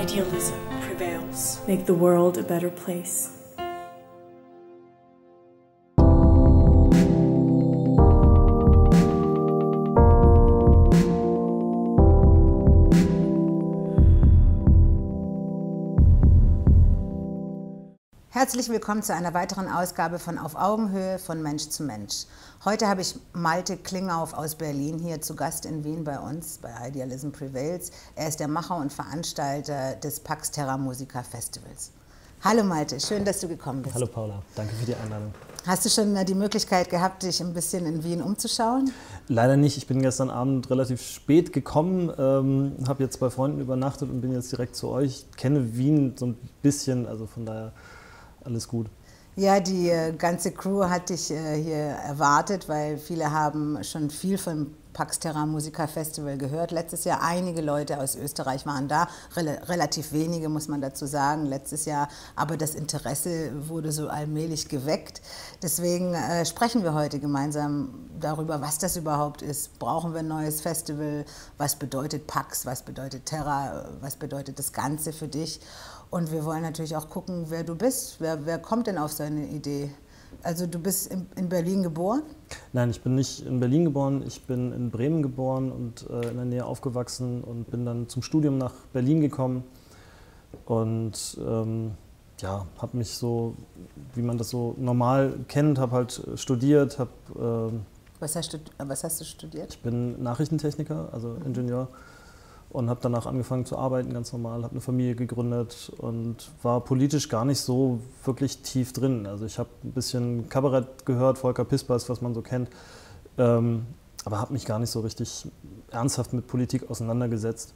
idealism prevails. Make the world a better place. Herzlich willkommen zu einer weiteren Ausgabe von Auf Augenhöhe von Mensch zu Mensch. Heute habe ich Malte Klinghauf aus Berlin hier zu Gast in Wien bei uns, bei Idealism Prevails. Er ist der Macher und Veranstalter des Pax Terra Musica Festivals. Hallo Malte, schön, dass du gekommen bist. Hallo Paula, danke für die Einladung. Hast du schon die Möglichkeit gehabt, dich ein bisschen in Wien umzuschauen? Leider nicht, ich bin gestern Abend relativ spät gekommen, habe jetzt bei Freunden übernachtet und bin jetzt direkt zu euch. Ich kenne Wien so ein bisschen, also von daher alles gut. Ja, die ganze Crew hat dich hier erwartet, weil viele haben schon viel vom Pax Terra Musica Festival gehört. Letztes Jahr einige Leute aus Österreich waren da, relativ wenige muss man dazu sagen, letztes Jahr. Aber das Interesse wurde so allmählich geweckt. Deswegen sprechen wir heute gemeinsam darüber, was das überhaupt ist. Brauchen wir ein neues Festival? Was bedeutet Pax? Was bedeutet Terra? Was bedeutet das Ganze für dich? Und wir wollen natürlich auch gucken, wer du bist. Wer kommt denn auf so eine Idee? Also du bist in Berlin geboren? Nein, ich bin nicht in Berlin geboren, ich bin in Bremen geboren und in der Nähe aufgewachsen und bin dann zum Studium nach Berlin gekommen und ja, habe mich so, wie man das so normal kennt, habe halt studiert. Was hast du studiert? Ich bin Nachrichtentechniker, also Ingenieur. Und habe danach angefangen zu arbeiten, ganz normal, habe eine Familie gegründet und war politisch gar nicht so wirklich tief drin. Also ich habe ein bisschen Kabarett gehört, Volker Pispers, was man so kennt, aber habe mich gar nicht so richtig ernsthaft mit Politik auseinandergesetzt.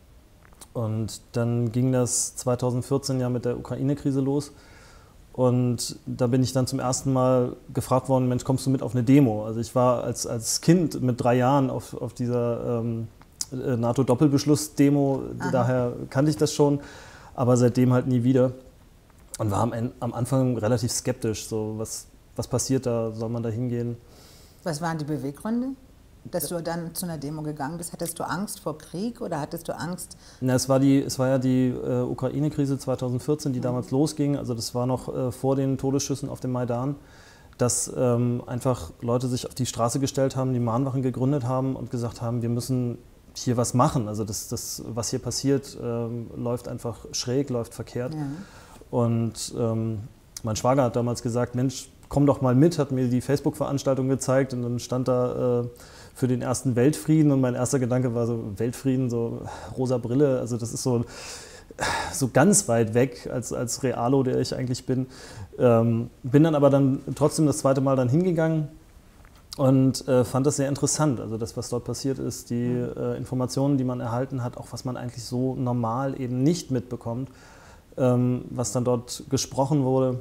Und dann ging das 2014 ja mit der Ukraine-Krise los und da bin ich dann zum ersten Mal gefragt worden, Mensch, kommst du mit auf eine Demo? Also ich war als Kind mit 3 Jahren auf dieser NATO-Doppelbeschluss-Demo, daher kannte ich das schon, aber seitdem halt nie wieder. Und war am Anfang relativ skeptisch, so was passiert da, soll man da hingehen? Was waren die Beweggründe, dass du dann zu einer Demo gegangen bist? Hattest du Angst vor Krieg oder hattest du Angst? Na, es war ja die Ukraine-Krise 2014, die damals losging, also das war noch vor den Todesschüssen auf dem Maidan, dass einfach Leute sich auf die Straße gestellt haben, die Mahnwachen gegründet haben und gesagt haben, wir müssen hier was machen. Also das was hier passiert, läuft einfach schräg, läuft verkehrt. Ja. Und mein Schwager hat damals gesagt, Mensch, komm doch mal mit, hat mir die Facebook-Veranstaltung gezeigt und dann stand da für den ersten Weltfrieden und mein erster Gedanke war so, Weltfrieden, so rosa Brille, also das ist so ganz weit weg als Realo, der ich eigentlich bin. Bin dann aber dann trotzdem das zweite Mal dann hingegangen und fand das sehr interessant, also das, was dort passiert ist, die Informationen, die man erhalten hat, auch was man eigentlich so normal eben nicht mitbekommt, was dann dort gesprochen wurde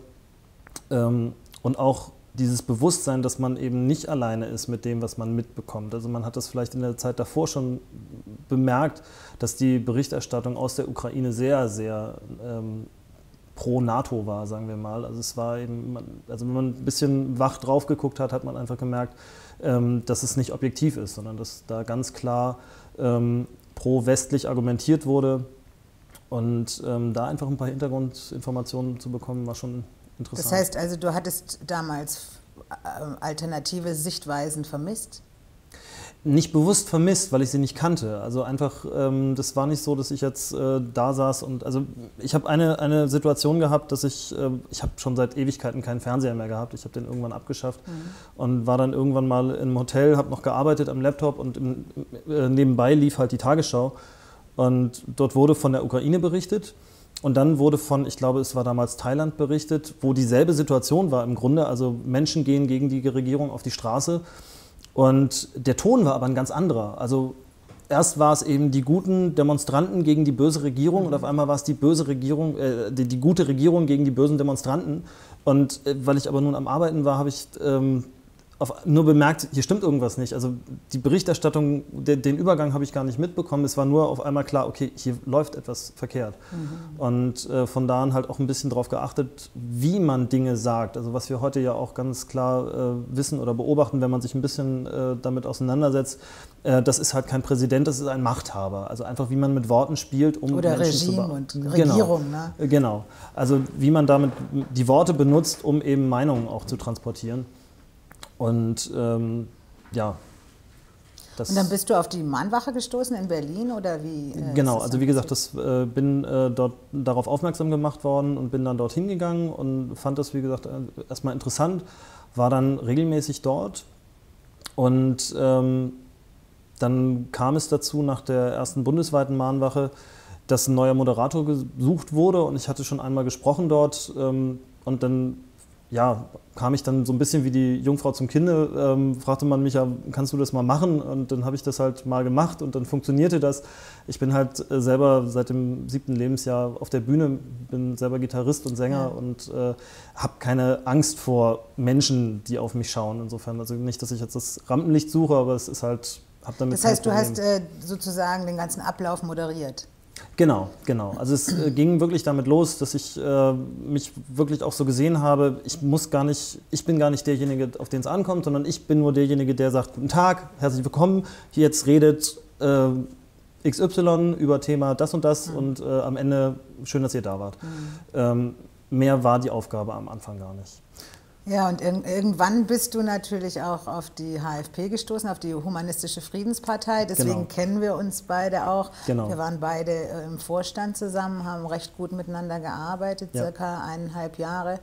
und auch dieses Bewusstsein, dass man eben nicht alleine ist mit dem, was man mitbekommt. Also man hat das vielleicht in der Zeit davor schon bemerkt, dass die Berichterstattung aus der Ukraine sehr, sehr pro NATO war, sagen wir mal. Also es war eben, also wenn man ein bisschen wach drauf geguckt hat, hat man einfach gemerkt, dass es nicht objektiv ist, sondern dass da ganz klar pro-westlich argumentiert wurde. Und da einfach ein paar Hintergrundinformationen zu bekommen, war schon interessant. Das heißt also, du hattest damals alternative Sichtweisen vermisst? Nicht bewusst vermisst, weil ich sie nicht kannte. Also einfach, das war nicht so, dass ich jetzt da saß und, also ich habe eine Situation gehabt, dass ich habe schon seit Ewigkeiten keinen Fernseher mehr gehabt. Ich habe den irgendwann abgeschafft und war dann irgendwann mal im Hotel, habe noch gearbeitet am Laptop und nebenbei lief halt die Tagesschau und dort wurde von der Ukraine berichtet. Und dann wurde von, ich glaube, es war damals Thailand berichtet, wo dieselbe Situation war im Grunde. Also Menschen gehen gegen die Regierung auf die Straße. Und der Ton war aber ein ganz anderer. Also erst war es eben die guten Demonstranten gegen die böse Regierung und auf einmal war es die böse Regierung, die gute Regierung gegen die bösen Demonstranten. Und weil ich aber nun am Arbeiten war, habe ich nur bemerkt, hier stimmt irgendwas nicht. Also die Berichterstattung, den Übergang habe ich gar nicht mitbekommen. Es war nur auf einmal klar, okay, hier läuft etwas verkehrt. Und von da an halt auch ein bisschen darauf geachtet, wie man Dinge sagt. Also was wir heute ja auch ganz klar wissen oder beobachten, wenn man sich ein bisschen damit auseinandersetzt, das ist halt kein Präsident, das ist ein Machthaber. Also einfach, wie man mit Worten spielt, um oder Menschen Regime und Regierung. Ne? Genau. Also wie man damit die Worte benutzt, um eben Meinungen auch zu transportieren. Und ja. Und dann bist du auf die Mahnwache gestoßen in Berlin oder wie? Genau, also wie gesagt, bin dort darauf aufmerksam gemacht worden und bin dann dorthin gegangen und fand das, wie gesagt, erstmal interessant, war dann regelmäßig dort und dann kam es dazu, nach der ersten bundesweiten Mahnwache, dass ein neuer Moderator gesucht wurde und ich hatte schon einmal gesprochen dort und dann ja, kam ich dann so ein bisschen wie die Jungfrau zum Kinde, fragte man mich ja, kannst du das mal machen? Und dann habe ich das halt mal gemacht und dann funktionierte das. Ich bin halt selber seit dem 7. Lebensjahr auf der Bühne, bin selber Gitarrist und Sänger und habe keine Angst vor Menschen, die auf mich schauen. Insofern, also nicht, dass ich jetzt das Rampenlicht suche, aber es ist halt, habe damit Das heißt, du hast sozusagen den ganzen Ablauf moderiert? Genau. Also es ging wirklich damit los, dass ich mich wirklich auch so gesehen habe, ich bin gar nicht derjenige, auf den es ankommt, sondern ich bin nur derjenige, der sagt, guten Tag, herzlich willkommen, jetzt redet XY über Thema das und das und am Ende schön, dass ihr da wart. Mehr war die Aufgabe am Anfang gar nicht. Ja, und irgendwann bist du natürlich auch auf die HFP gestoßen, auf die Humanistische Friedenspartei. Deswegen kennen wir uns beide auch. Genau. Wir waren beide im Vorstand zusammen, haben recht gut miteinander gearbeitet, circa 1,5 Jahre.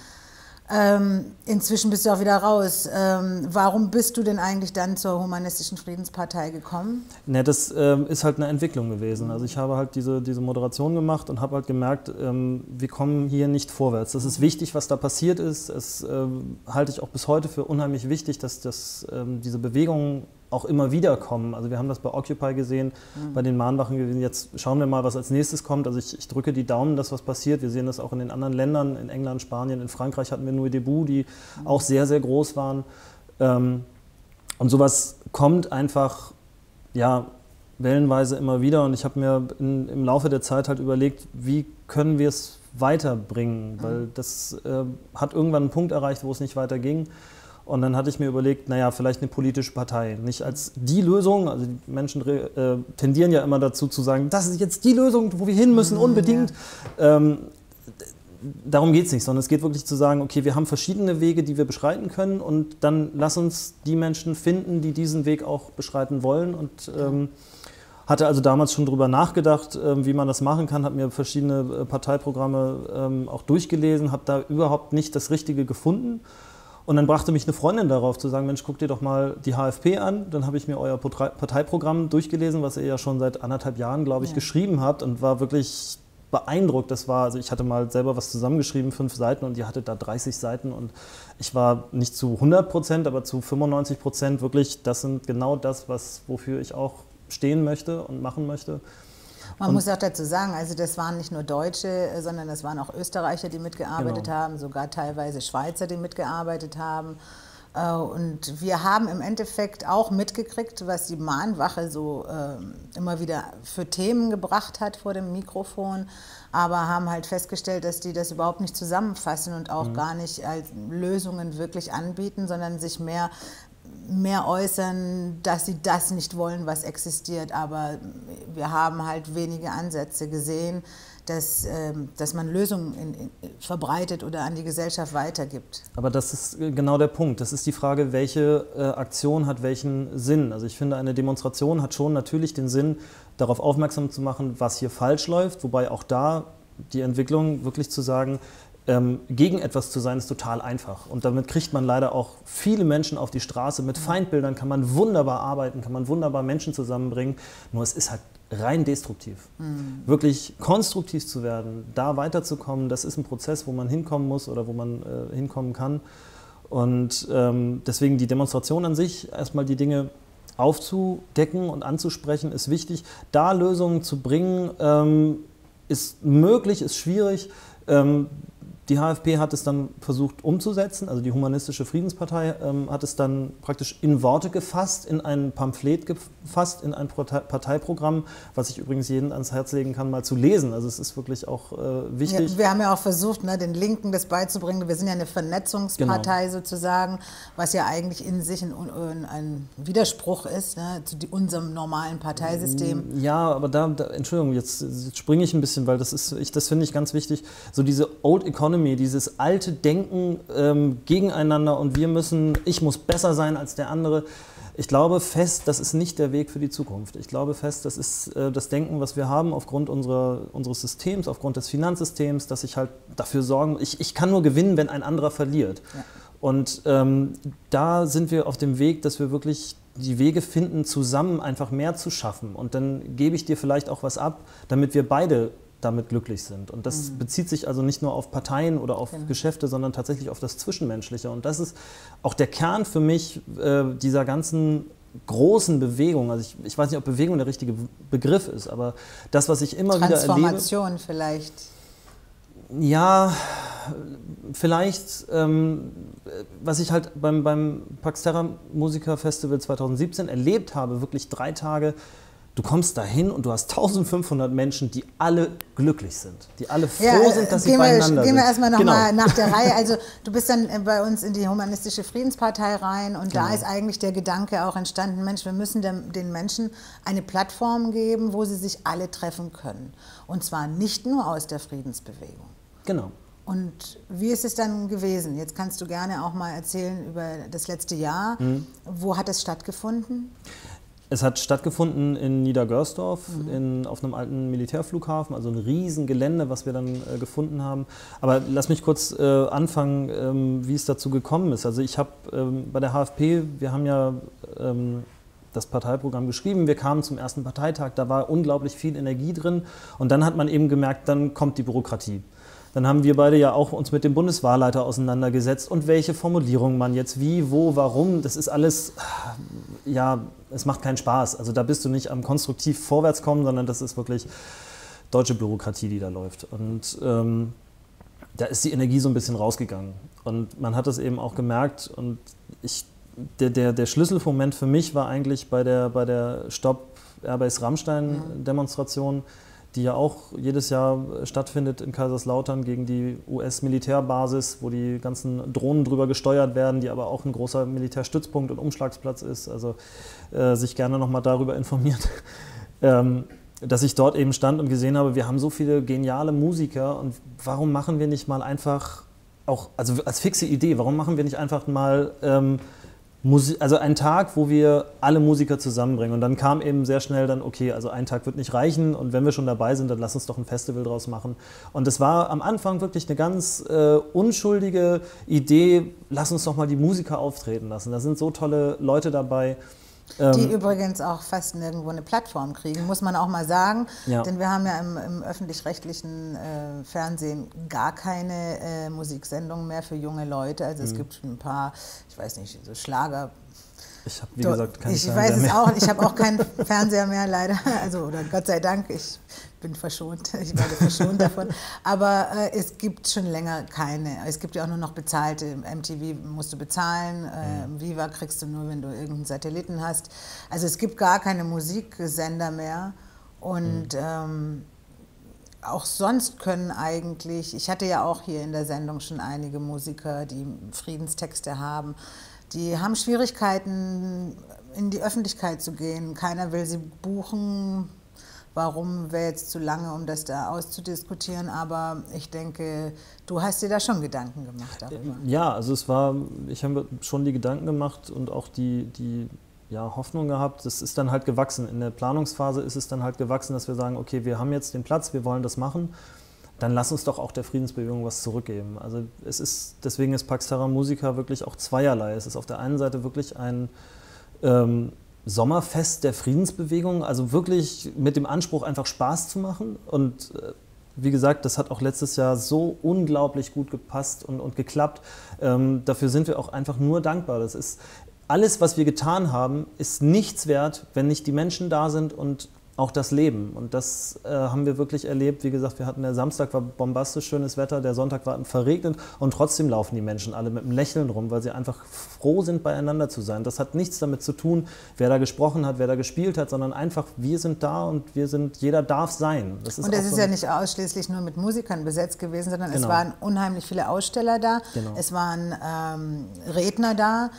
Inzwischen bist du auch wieder raus. Warum bist du denn eigentlich dann zur Humanistischen Friedenspartei gekommen? Ne, das ist halt eine Entwicklung gewesen. Also ich habe halt diese Moderation gemacht und habe halt gemerkt, wir kommen hier nicht vorwärts. Das ist wichtig, was da passiert ist. Es halte ich auch bis heute für unheimlich wichtig, dass diese Bewegungen auch immer wieder kommen. Also wir haben das bei Occupy gesehen, bei den Mahnwachen gewesen. Jetzt schauen wir mal, was als nächstes kommt. Also ich drücke die Daumen, dass was passiert. Wir sehen das auch in den anderen Ländern, in England, Spanien, in Frankreich hatten wir Nuit Debout, die auch sehr, sehr groß waren. Und sowas kommt einfach, ja, wellenweise immer wieder. Und ich habe mir im Laufe der Zeit halt überlegt, wie können wir es weiterbringen? Weil das hat irgendwann einen Punkt erreicht, wo es nicht weiter ging. Und dann hatte ich mir überlegt, naja, vielleicht eine politische Partei. Nicht als die Lösung, also die Menschen tendieren ja immer dazu zu sagen, das ist jetzt die Lösung, wo wir hin müssen, unbedingt. Ja. Darum geht es nicht, sondern es geht wirklich zu sagen, okay, wir haben verschiedene Wege, die wir beschreiten können und dann lass uns die Menschen finden, die diesen Weg auch beschreiten wollen. Und hatte also damals schon darüber nachgedacht, wie man das machen kann, habe mir verschiedene Parteiprogramme auch durchgelesen, habe da überhaupt nicht das Richtige gefunden. Und dann brachte mich eine Freundin darauf zu sagen, Mensch, guck dir doch mal die HFP an. Dann habe ich mir euer Parteiprogramm durchgelesen, was ihr ja schon seit 1,5 Jahren, glaube ich, geschrieben habt und war wirklich beeindruckt. Also ich hatte mal selber was zusammengeschrieben, 5 Seiten und ihr hattet da 30 Seiten und ich war nicht zu 100%, aber zu 95% wirklich, das sind genau das, wofür ich auch stehen möchte und machen möchte. Man muss auch dazu sagen, also das waren nicht nur Deutsche, sondern das waren auch Österreicher, die mitgearbeitet haben, sogar teilweise Schweizer, die mitgearbeitet haben. Und wir haben im Endeffekt auch mitgekriegt, was die Mahnwache so immer wieder für Themen gebracht hat vor dem Mikrofon, aber haben halt festgestellt, dass die das überhaupt nicht zusammenfassen und auch gar nicht als Lösungen wirklich anbieten, sondern sich mehr äußern, dass sie das nicht wollen, was existiert. Aber wir haben halt wenige Ansätze gesehen, dass man Lösungen verbreitet oder an die Gesellschaft weitergibt. Aber das ist genau der Punkt. Das ist die Frage, welche Aktion hat welchen Sinn. Also ich finde, eine Demonstration hat schon natürlich den Sinn, darauf aufmerksam zu machen, was hier falsch läuft. Wobei auch da die Entwicklung wirklich zu sagen, gegen etwas zu sein, ist total einfach. Und damit kriegt man leider auch viele Menschen auf die Straße. Mit Feindbildern kann man wunderbar arbeiten, kann man wunderbar Menschen zusammenbringen. Nur es ist halt rein destruktiv. Wirklich konstruktiv zu werden, da weiterzukommen, das ist ein Prozess, wo man hinkommen muss oder wo man hinkommen kann. Und deswegen die Demonstration an sich, erstmal die Dinge aufzudecken und anzusprechen, ist wichtig. Da Lösungen zu bringen, ist möglich, ist schwierig. Die HFP hat es dann versucht umzusetzen, also die Humanistische Friedenspartei hat es dann praktisch in Worte gefasst, in ein Pamphlet gefasst, in ein Parteiprogramm, was ich übrigens jedem ans Herz legen kann, mal zu lesen. Also es ist wirklich auch wichtig. Ja, wir haben ja auch versucht, ne, den Linken das beizubringen. Wir sind ja eine Vernetzungspartei sozusagen, was ja eigentlich in sich ein Widerspruch ist, ne, zu unserem normalen Parteisystem. Ja, aber Entschuldigung, jetzt springe ich ein bisschen, weil das finde ich ganz wichtig, so diese Old Economy, dieses alte Denken gegeneinander und ich muss besser sein als der andere. Ich glaube fest, das ist nicht der Weg für die Zukunft. Ich glaube fest, das ist das Denken, was wir haben aufgrund unseres Systems, aufgrund des Finanzsystems, dass ich halt dafür sorgen, ich kann nur gewinnen, wenn ein anderer verliert. Ja. Und da sind wir auf dem Weg, dass wir wirklich die Wege finden, zusammen einfach mehr zu schaffen. Und dann gebe ich dir vielleicht auch was ab, damit wir beide damit glücklich sind. Und das bezieht sich also nicht nur auf Parteien oder auf Geschäfte, sondern tatsächlich auf das Zwischenmenschliche. Und das ist auch der Kern für mich dieser ganzen großen Bewegung. Also ich weiß nicht, ob Bewegung der richtige Begriff ist, aber das, was ich immer wieder erlebe... Transformation vielleicht. Ja, vielleicht, was ich halt beim Pax Terra Musiker Festival 2017 erlebt habe, wirklich 3 Tage. Du kommst dahin und du hast 1500 Menschen, die alle glücklich sind, die alle froh sind, dass sie beieinander sind. Gehen wir erstmal nochmal nach der Reihe. Also du bist dann bei uns in die Humanistische Friedenspartei rein und da ist eigentlich der Gedanke auch entstanden, Mensch, wir müssen den Menschen eine Plattform geben, wo sie sich alle treffen können. Und zwar nicht nur aus der Friedensbewegung. Genau. Und wie ist es dann gewesen? Jetzt kannst du gerne auch mal erzählen über das letzte Jahr. Wo hat es stattgefunden? Es hat stattgefunden in Niedergörsdorf, auf einem alten Militärflughafen, also ein Riesengelände, was wir dann gefunden haben. Aber lass mich kurz anfangen, wie es dazu gekommen ist. Also ich habe bei der HFP, wir haben ja das Parteiprogramm geschrieben, wir kamen zum ersten Parteitag, da war unglaublich viel Energie drin und dann hat man eben gemerkt, dann kommt die Bürokratie. Dann haben wir beide ja auch uns mit dem Bundeswahlleiter auseinandergesetzt und welche Formulierungen man jetzt wie, wo, warum, das ist alles, ja, es macht keinen Spaß. Also da bist du nicht am konstruktiv vorwärtskommen, sondern das ist wirklich deutsche Bürokratie, die da läuft. Und da ist die Energie so ein bisschen rausgegangen. Und man hat das eben auch gemerkt und der Schlüsselmoment für mich war eigentlich bei der Stopp Airbase Rammstein Demonstration, die ja auch jedes Jahr stattfindet in Kaiserslautern gegen die US-Militärbasis, wo die ganzen Drohnen drüber gesteuert werden, die aber auch ein großer Militärstützpunkt und Umschlagsplatz ist, also sich gerne nochmal darüber informiert, dass ich dort eben stand und gesehen habe, wir haben so viele geniale Musiker und warum machen wir nicht mal einfach, auch also als fixe Idee, warum machen wir nicht einfach mal also einen Tag, wo wir alle Musiker zusammenbringen. Und dann kam eben sehr schnell dann, okay, also ein Tag wird nicht reichen und wenn wir schon dabei sind, dann lass uns doch ein Festival draus machen. Und es war am Anfang wirklich eine ganz unschuldige Idee, lass uns doch mal die Musiker auftreten lassen. Da sind so tolle Leute dabei. Die übrigens auch fast nirgendwo eine Plattform kriegen, muss man auch mal sagen. Ja. Denn wir haben ja im öffentlich-rechtlichen Fernsehen gar keine Musiksendungen mehr für junge Leute. Also es gibt ein paar, ich weiß nicht, so Schlager. Ich habe, wie gesagt, keinen Fernseher mehr. Ich weiß es auch, ich habe auch keinen Fernseher mehr, leider. Also, oder Gott sei Dank, ich bin verschont, ich werde verschont davon. Aber es gibt schon länger keine. Es gibt ja auch nur noch bezahlte. MTV musst du bezahlen, Viva kriegst du nur, wenn du irgendeinen Satelliten hast. Also es gibt gar keine Musiksender mehr. Und auch sonst können eigentlich, ich hatte ja auch hier in der Sendung schon einige Musiker, die Friedenstexte haben. Die haben Schwierigkeiten, in die Öffentlichkeit zu gehen. Keiner will sie buchen. Warum wäre jetzt zu lange, um das da auszudiskutieren? Aber ich denke, du hast dir da schon Gedanken gemacht darüber. Ja, also ich habe schon die Gedanken gemacht und auch die Hoffnung gehabt. Das ist dann halt gewachsen. In der Planungsphase ist es dann halt gewachsen, dass wir sagen, okay, wir haben jetzt den Platz, wir wollen das machen. Dann lass uns doch auch der Friedensbewegung was zurückgeben. Also deswegen ist Pax Terra Musica wirklich auch zweierlei. Es ist auf der einen Seite wirklich ein Sommerfest der Friedensbewegung, also wirklich mit dem Anspruch, einfach Spaß zu machen. Und wie gesagt, das hat auch letztes Jahr so unglaublich gut gepasst und geklappt. Dafür sind wir auch einfach nur dankbar. Das ist alles, was wir getan haben, ist nichts wert, wenn nicht die Menschen da sind und auch das Leben. Und das haben wir wirklich erlebt. Wie gesagt, der Samstag war bombastisch schönes Wetter, der Sonntag war verregnet und trotzdem laufen die Menschen alle mit einem Lächeln rum, weil sie einfach froh sind, beieinander zu sein. Das hat nichts damit zu tun, wer da gesprochen hat, wer da gespielt hat, sondern einfach, wir sind da und jeder darf sein. Und es ist ja nicht ausschließlich nur mit Musikern besetzt gewesen, sondern es waren unheimlich viele Aussteller da, es waren Redner da.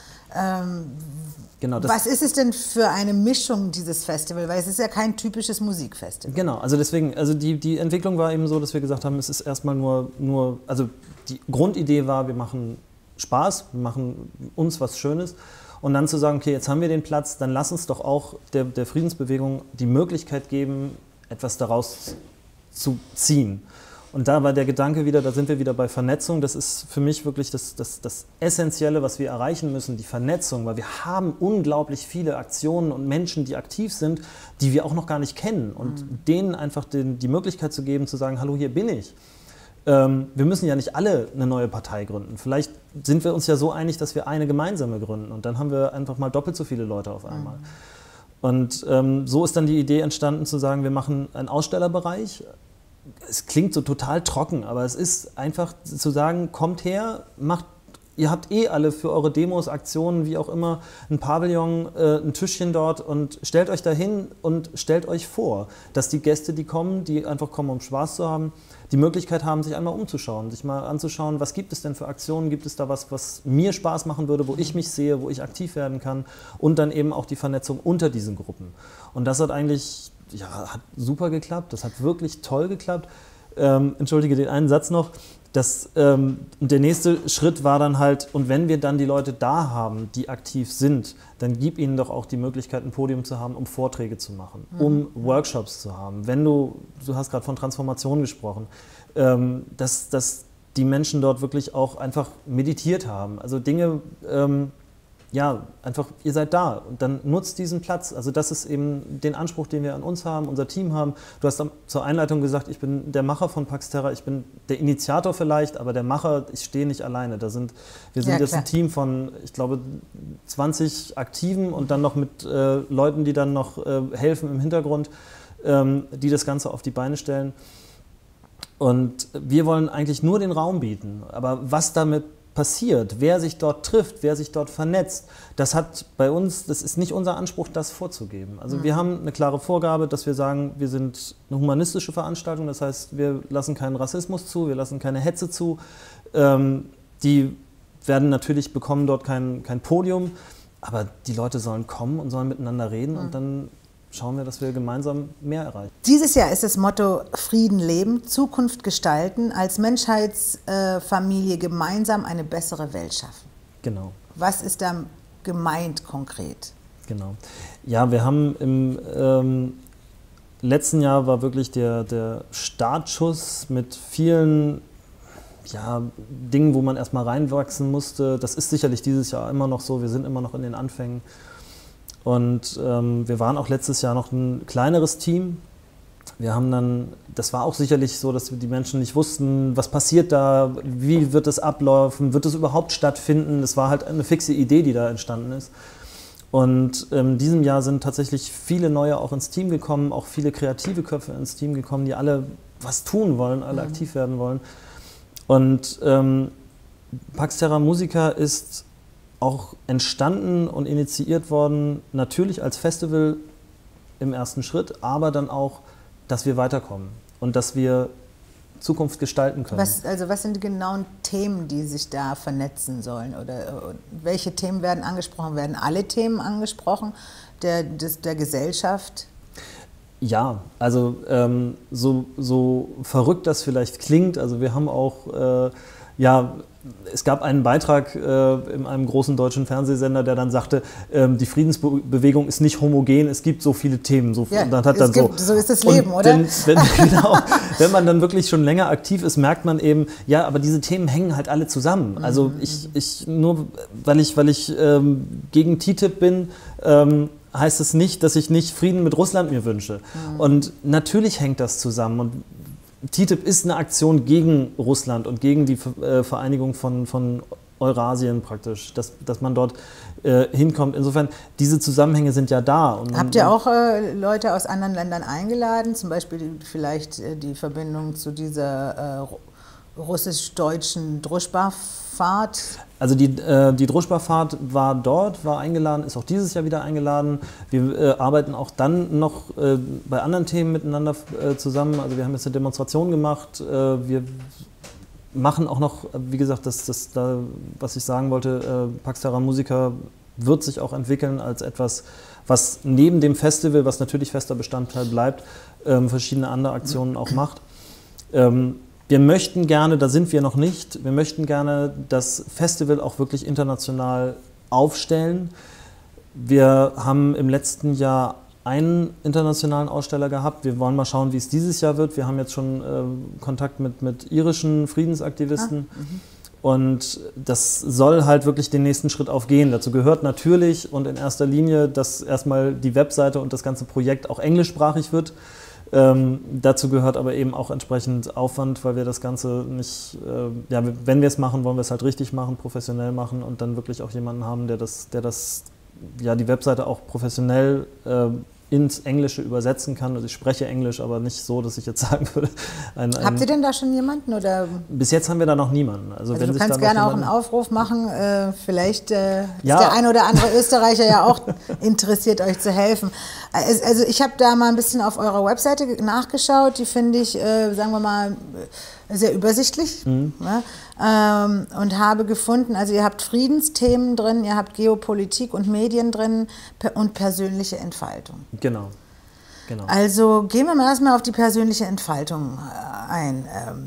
Was ist es denn für eine Mischung, dieses Festival? Weil es ist ja kein typisches Musikfestival. Genau, also deswegen, also die Entwicklung war eben so, dass wir gesagt haben, es ist erstmal nur, also die Grundidee war, wir machen Spaß, wir machen uns was Schönes und dann zu sagen, okay, jetzt haben wir den Platz, dann lass uns doch auch der Friedensbewegung die Möglichkeit geben, etwas daraus zu ziehen. Und da war der Gedanke wieder, da sind wir wieder bei Vernetzung, das ist für mich wirklich das Essentielle, was wir erreichen müssen, die Vernetzung, weil wir haben unglaublich viele Aktionen und Menschen, die aktiv sind, die wir auch noch gar nicht kennen und denen einfach die Möglichkeit zu geben, zu sagen, hallo, hier bin ich. Wir müssen ja nicht alle eine neue Partei gründen, vielleicht sind wir uns ja so einig, dass wir eine gemeinsame gründen und dann haben wir einfach mal doppelt so viele Leute auf einmal. Und so ist dann die Idee entstanden zu sagen, wir machen einen Ausstellerbereich. Es klingt so total trocken, aber es ist einfach zu sagen, kommt her, ihr habt alle für eure Demos, Aktionen, wie auch immer, ein Pavillon, ein Tischchen dort und stellt euch dahin und stellt euch vor, dass die Gäste, die kommen, die einfach kommen, um Spaß zu haben, die Möglichkeit haben, sich einmal umzuschauen, sich mal anzuschauen, was gibt es denn für Aktionen, gibt es da was mir Spaß machen würde, wo ich mich sehe, wo ich aktiv werden kann und dann eben auch die Vernetzung unter diesen Gruppen. Und das hat eigentlich hat super geklappt, das hat wirklich toll geklappt. Entschuldige den einen Satz noch. Der nächste Schritt war dann halt, und wenn wir dann die Leute da haben, die aktiv sind, dann gib ihnen doch auch die Möglichkeit, ein Podium zu haben, um Vorträge zu machen, um Workshops zu haben. Wenn du hast gerade von Transformation gesprochen, dass die Menschen dort wirklich auch einfach meditiert haben. Also Dinge, einfach, ihr seid da und dann nutzt diesen Platz. Also das ist eben den Anspruch, den wir an uns haben, unser Team haben. Du hast zur Einleitung gesagt, ich bin der Macher von Pax Terra, ich bin der Initiator vielleicht, aber der Macher, ich stehe nicht alleine. Wir sind jetzt ein Team von, ich glaube, 20 Aktiven und dann noch mit Leuten, die dann noch helfen im Hintergrund, die das Ganze auf die Beine stellen. Und wir wollen eigentlich nur den Raum bieten. Aber was damit passiert, wer sich dort trifft, wer sich dort vernetzt, das ist nicht unser Anspruch, das vorzugeben. Also wir haben eine klare Vorgabe, dass wir sagen, wir sind eine humanistische Veranstaltung, das heißt, wir lassen keinen Rassismus zu, wir lassen keine Hetze zu. Die bekommen dort kein Podium, aber die Leute sollen kommen und sollen miteinander reden und dann schauen wir, dass wir gemeinsam mehr erreichen. Dieses Jahr ist das Motto Frieden leben, Zukunft gestalten, als Menschheitsfamilie gemeinsam eine bessere Welt schaffen. Genau. Was ist da gemeint konkret? Genau. Ja, wir haben im letzten Jahr war wirklich der Startschuss mit vielen Dingen, wo man erstmal reinwachsen musste. Das ist sicherlich dieses Jahr immer noch so, wir sind immer noch in den Anfängen. Und wir waren auch letztes Jahr noch ein kleineres Team. Das war auch sicherlich so, dass die Menschen nicht wussten, was passiert da, wie wird es ablaufen, wird es überhaupt stattfinden. Das war halt eine fixe Idee, die da entstanden ist. Und in diesem Jahr sind tatsächlich viele neue auch ins Team gekommen, auch viele kreative Köpfe ins Team gekommen, die alle was tun wollen, alle aktiv werden wollen. Und Pax Terra Musica ist auch entstanden und initiiert worden, natürlich als Festival im ersten Schritt, aber dann auch, dass wir weiterkommen und dass wir Zukunft gestalten können. Was sind die genauen Themen, die sich da vernetzen sollen? Oder welche Themen werden angesprochen? Werden alle Themen angesprochen der Gesellschaft? Ja, also so verrückt das vielleicht klingt, also wir haben auch, es gab einen Beitrag in einem großen deutschen Fernsehsender, der dann sagte, die Friedensbewegung ist nicht homogen, es gibt so viele Themen. So ist das Leben, oder? Wenn man dann wirklich schon länger aktiv ist, merkt man eben, ja, aber diese Themen hängen halt alle zusammen. Also nur weil ich gegen TTIP bin, heißt es nicht, dass ich nicht Frieden mit Russland mir wünsche. Und natürlich hängt das zusammen. Und TTIP ist eine Aktion gegen Russland und gegen die Vereinigung von Eurasien praktisch, dass man dort hinkommt. Insofern, diese Zusammenhänge sind ja da. Habt ihr auch Leute aus anderen Ländern eingeladen, zum Beispiel vielleicht die Verbindung zu dieser russisch-deutschen Druschba-Fahrt? Also die Druschba-Fahrt war dort, war eingeladen, ist auch dieses Jahr wieder eingeladen. Wir arbeiten auch dann noch bei anderen Themen miteinander zusammen. Also wir haben jetzt eine Demonstration gemacht. Wir machen auch noch, wie gesagt, was ich sagen wollte, Pax Terra Musica wird sich auch entwickeln als etwas, was neben dem Festival, was natürlich fester Bestandteil bleibt, verschiedene andere Aktionen auch macht. Wir möchten gerne, da sind wir noch nicht, wir möchten gerne das Festival auch wirklich international aufstellen. Wir haben im letzten Jahr einen internationalen Aussteller gehabt. Wir wollen mal schauen, wie es dieses Jahr wird. Wir haben jetzt schon Kontakt mit irischen Friedensaktivisten. Und das soll halt wirklich den nächsten Schritt aufgehen. Dazu gehört natürlich und in erster Linie, dass erstmal die Webseite und das ganze Projekt auch englischsprachig wird. Dazu gehört aber eben auch entsprechend Aufwand, weil wir das Ganze nicht, ja, wenn wir es machen, wollen wir es halt richtig machen, professionell machen und dann wirklich auch jemanden haben, der die Webseite auch professionell ins Englische übersetzen kann. Also ich spreche Englisch, aber nicht so, dass ich jetzt sagen würde. Habt ihr denn da schon jemanden? Oder? Bis jetzt haben wir da noch niemanden. Also wenn du kannst gerne auch einen Aufruf machen. Vielleicht ist der ein oder andere Österreicher ja auch interessiert, euch zu helfen. Also ich habe da mal ein bisschen auf eurer Webseite nachgeschaut. Die finde ich, sagen wir mal, sehr übersichtlich. Ne? Und habe gefunden, also ihr habt Friedensthemen drin, ihr habt Geopolitik und Medien drin und persönliche Entfaltung. Genau. Also gehen wir mal erstmal auf die persönliche Entfaltung ein.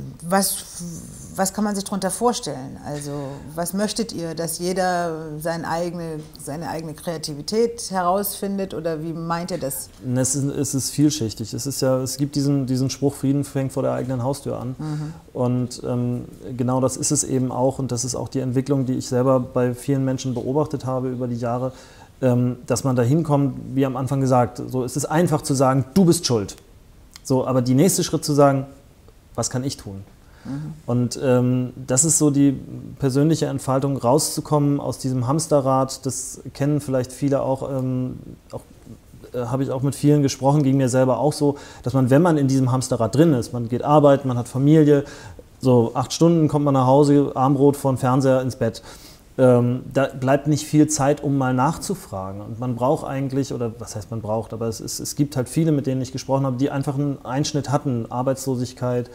Was kann man sich darunter vorstellen? Also was möchtet ihr, dass jeder seine eigene Kreativität herausfindet oder wie meint ihr das? Es ist vielschichtig. Es gibt diesen Spruch, Frieden fängt vor der eigenen Haustür an. Und genau das ist es eben auch und das ist auch die Entwicklung, die ich selber bei vielen Menschen beobachtet habe über die Jahre, dass man da hinkommt, wie am Anfang gesagt, so, es ist einfach zu sagen, du bist schuld. So, aber der nächste Schritt zu sagen, was kann ich tun? Und das ist so die persönliche Entfaltung, rauszukommen aus diesem Hamsterrad. Das kennen vielleicht viele auch habe ich auch mit vielen gesprochen, ging mir selber auch so, dass man, wenn man in diesem Hamsterrad drin ist, man geht arbeiten, man hat Familie, so 8 Stunden kommt man nach Hause, Armbrot vor dem Fernseher ins Bett. Da bleibt nicht viel Zeit, um mal nachzufragen. Und man braucht eigentlich, oder was heißt man braucht, aber es gibt halt viele, mit denen ich gesprochen habe, die einfach einen Einschnitt hatten, Arbeitslosigkeit,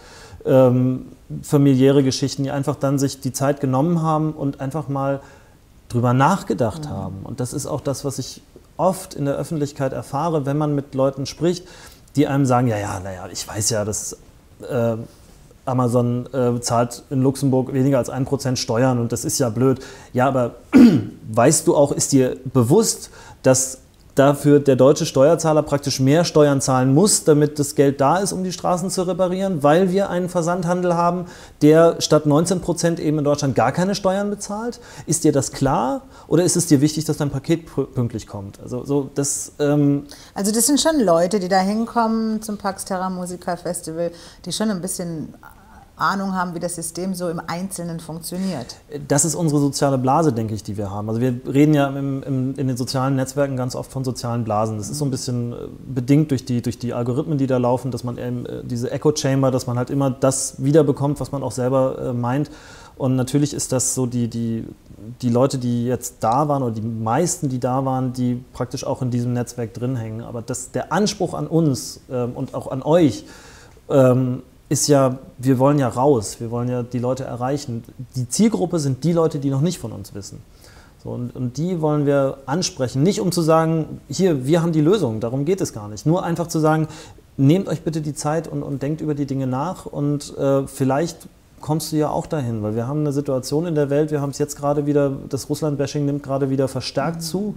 familiäre Geschichten, die einfach dann sich die Zeit genommen haben und einfach mal drüber nachgedacht haben. Und das ist auch das, was ich oft in der Öffentlichkeit erfahre, wenn man mit Leuten spricht, die einem sagen, naja, ich weiß ja, dass Amazon zahlt in Luxemburg weniger als 1% Steuern und das ist ja blöd. Ja, aber weißt du auch, ist dir bewusst, dass dafür der deutsche Steuerzahler praktisch mehr Steuern zahlen muss, damit das Geld da ist, um die Straßen zu reparieren, weil wir einen Versandhandel haben, der statt 19% eben in Deutschland gar keine Steuern bezahlt? Ist dir das klar oder ist es dir wichtig, dass dein Paket pünktlich kommt? Also das sind schon Leute, die da hinkommen zum Pax Terra Musica Festival, die schon ein bisschen Ahnung haben, wie das System so im Einzelnen funktioniert. Das ist unsere soziale Blase, denke ich, die wir haben. Also wir reden ja in den sozialen Netzwerken ganz oft von sozialen Blasen. Das ist so ein bisschen bedingt durch die Algorithmen, die da laufen, dass man eben diese Echo Chamber, dass man halt immer das wiederbekommt, was man auch selber meint. Und natürlich ist das so die Leute, die jetzt da waren oder die meisten, die da waren, die praktisch auch in diesem Netzwerk drin hängen. Aber der Anspruch an uns und auch an euch ist ja, wir wollen ja raus, wir wollen ja die Leute erreichen. Die Zielgruppe sind die Leute, die noch nicht von uns wissen. So, und die wollen wir ansprechen, nicht um zu sagen, hier, wir haben die Lösung, darum geht es gar nicht. Nur einfach zu sagen, nehmt euch bitte die Zeit und denkt über die Dinge nach und vielleicht kommst du ja auch dahin, weil wir haben eine Situation in der Welt, wir haben es jetzt gerade wieder, das Russland-Bashing nimmt gerade wieder verstärkt zu.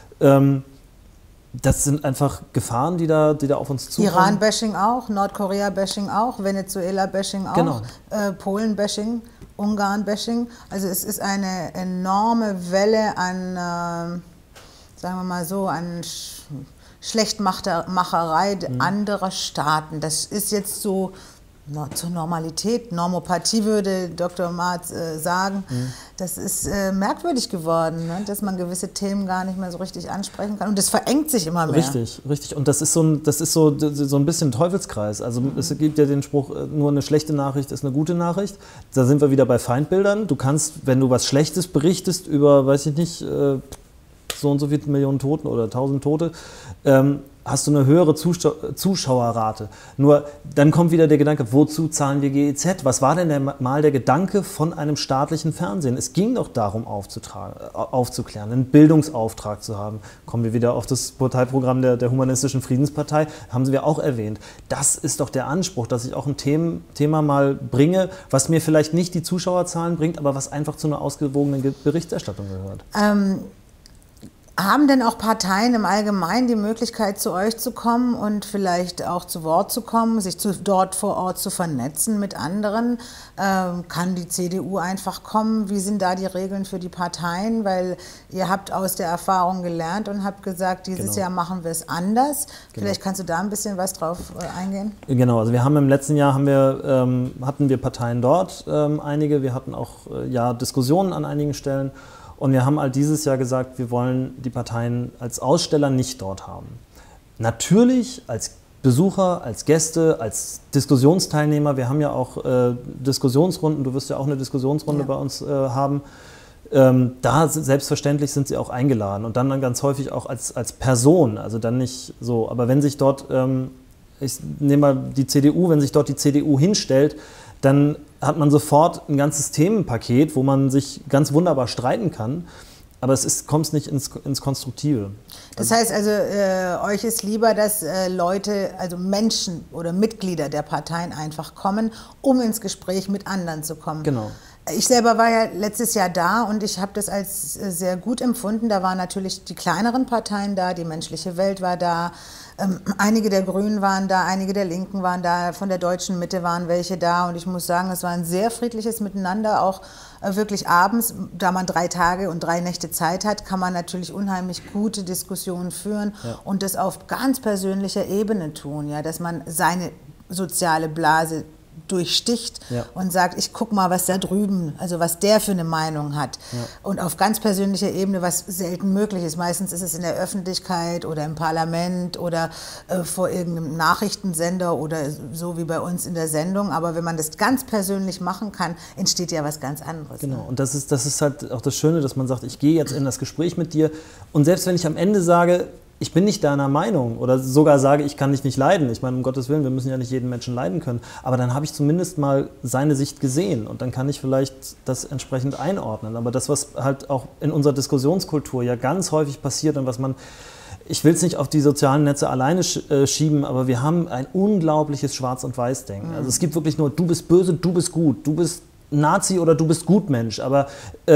Das sind einfach Gefahren, die da auf uns zukommen. Iran-Bashing auch, Nordkorea-Bashing auch, Venezuela-Bashing auch, genau. Polen-Bashing, Ungarn-Bashing. Also es ist eine enorme Welle an, sagen wir mal so, an Schlechtmacherei anderer Staaten. Das ist jetzt so zur Normalität, Normopathie würde Dr. Marz sagen. Das ist merkwürdig geworden, ne? Dass man gewisse Themen gar nicht mehr so richtig ansprechen kann. Und das verengt sich immer mehr. Richtig, richtig. Und das ist so ein bisschen ein Teufelskreis. Also es gibt ja den Spruch, nur eine schlechte Nachricht ist eine gute Nachricht. Da sind wir wieder bei Feindbildern. Du kannst, wenn du was Schlechtes berichtest über, weiß ich nicht, so und so viele Millionen Toten oder 1000 Tote, hast du eine höhere Zuschauerrate. Nur dann kommt wieder der Gedanke, wozu zahlen wir GEZ? Was war denn mal der Gedanke von einem staatlichen Fernsehen? Es ging doch darum, aufzuklären, einen Bildungsauftrag zu haben. Kommen wir wieder auf das Parteiprogramm der Humanistischen Friedenspartei, haben wir auch erwähnt. Das ist doch der Anspruch, dass ich auch ein Thema mal bringe, was mir vielleicht nicht die Zuschauerzahlen bringt, aber was einfach zu einer ausgewogenen Berichterstattung gehört. Haben denn auch Parteien im Allgemeinen die Möglichkeit, zu euch zu kommen und vielleicht auch zu Wort zu kommen, sich dort vor Ort zu vernetzen mit anderen? Kann die CDU einfach kommen? Wie sind da die Regeln für die Parteien? Weil ihr habt aus der Erfahrung gelernt und habt gesagt, dieses Jahr machen wir es anders. Vielleicht kannst du da ein bisschen was drauf eingehen? Genau, also wir haben im letzten Jahr hatten wir Parteien dort, einige. Wir hatten auch Diskussionen an einigen Stellen. Und wir haben halt dieses Jahr gesagt, wir wollen die Parteien als Aussteller nicht dort haben. Natürlich als Besucher, als Gäste, als Diskussionsteilnehmer. Wir haben ja auch Diskussionsrunden, du wirst ja auch eine Diskussionsrunde bei uns haben. Da selbstverständlich sind sie auch eingeladen und dann ganz häufig auch als Person, also dann nicht so. Aber wenn sich dort, ich nehme mal die CDU, wenn sich dort die CDU hinstellt, dann hat man sofort ein ganzes Themenpaket, wo man sich ganz wunderbar streiten kann, aber kommt nicht ins Konstruktive. Das heißt also, euch ist lieber, dass Leute, also Menschen oder Mitglieder der Parteien einfach kommen, um ins Gespräch mit anderen zu kommen. Genau. Ich selber war ja letztes Jahr da und ich habe das als sehr gut empfunden. Da waren natürlich die kleineren Parteien da, die Menschliche Welt war da, einige der Grünen waren da, einige der Linken waren da, von der Deutschen Mitte waren welche da und ich muss sagen, es war ein sehr friedliches Miteinander, auch wirklich abends, da man 3 Tage und 3 Nächte Zeit hat, kann man natürlich unheimlich gute Diskussionen führen und das auf ganz persönlicher Ebene tun, ja, dass man seine soziale Blase durchsticht und sagt, ich guck mal, was da drüben, also was der für eine Meinung hat. Und auf ganz persönlicher Ebene, was selten möglich ist. Meistens ist es in der Öffentlichkeit oder im Parlament oder vor irgendeinem Nachrichtensender oder so wie bei uns in der Sendung. Aber wenn man das ganz persönlich machen kann, entsteht ja was ganz anderes. Genau, und das ist halt auch das Schöne, dass man sagt, ich gehe jetzt in das Gespräch mit dir und selbst wenn ich am Ende sage, ich bin nicht deiner Meinung oder sogar sage, ich kann dich nicht leiden. Ich meine, um Gottes Willen, wir müssen ja nicht jeden Menschen leiden können. Aber dann habe ich zumindest mal seine Sicht gesehen und dann kann ich vielleicht das entsprechend einordnen. Aber das, was halt auch in unserer Diskussionskultur ja ganz häufig passiert und was man, ich will es nicht auf die sozialen Netze alleine schieben, aber wir haben ein unglaubliches Schwarz- und Weiß-Denken. Also es gibt wirklich nur, du bist böse, du bist gut, du bist Nazi oder du bist Gutmensch. Aber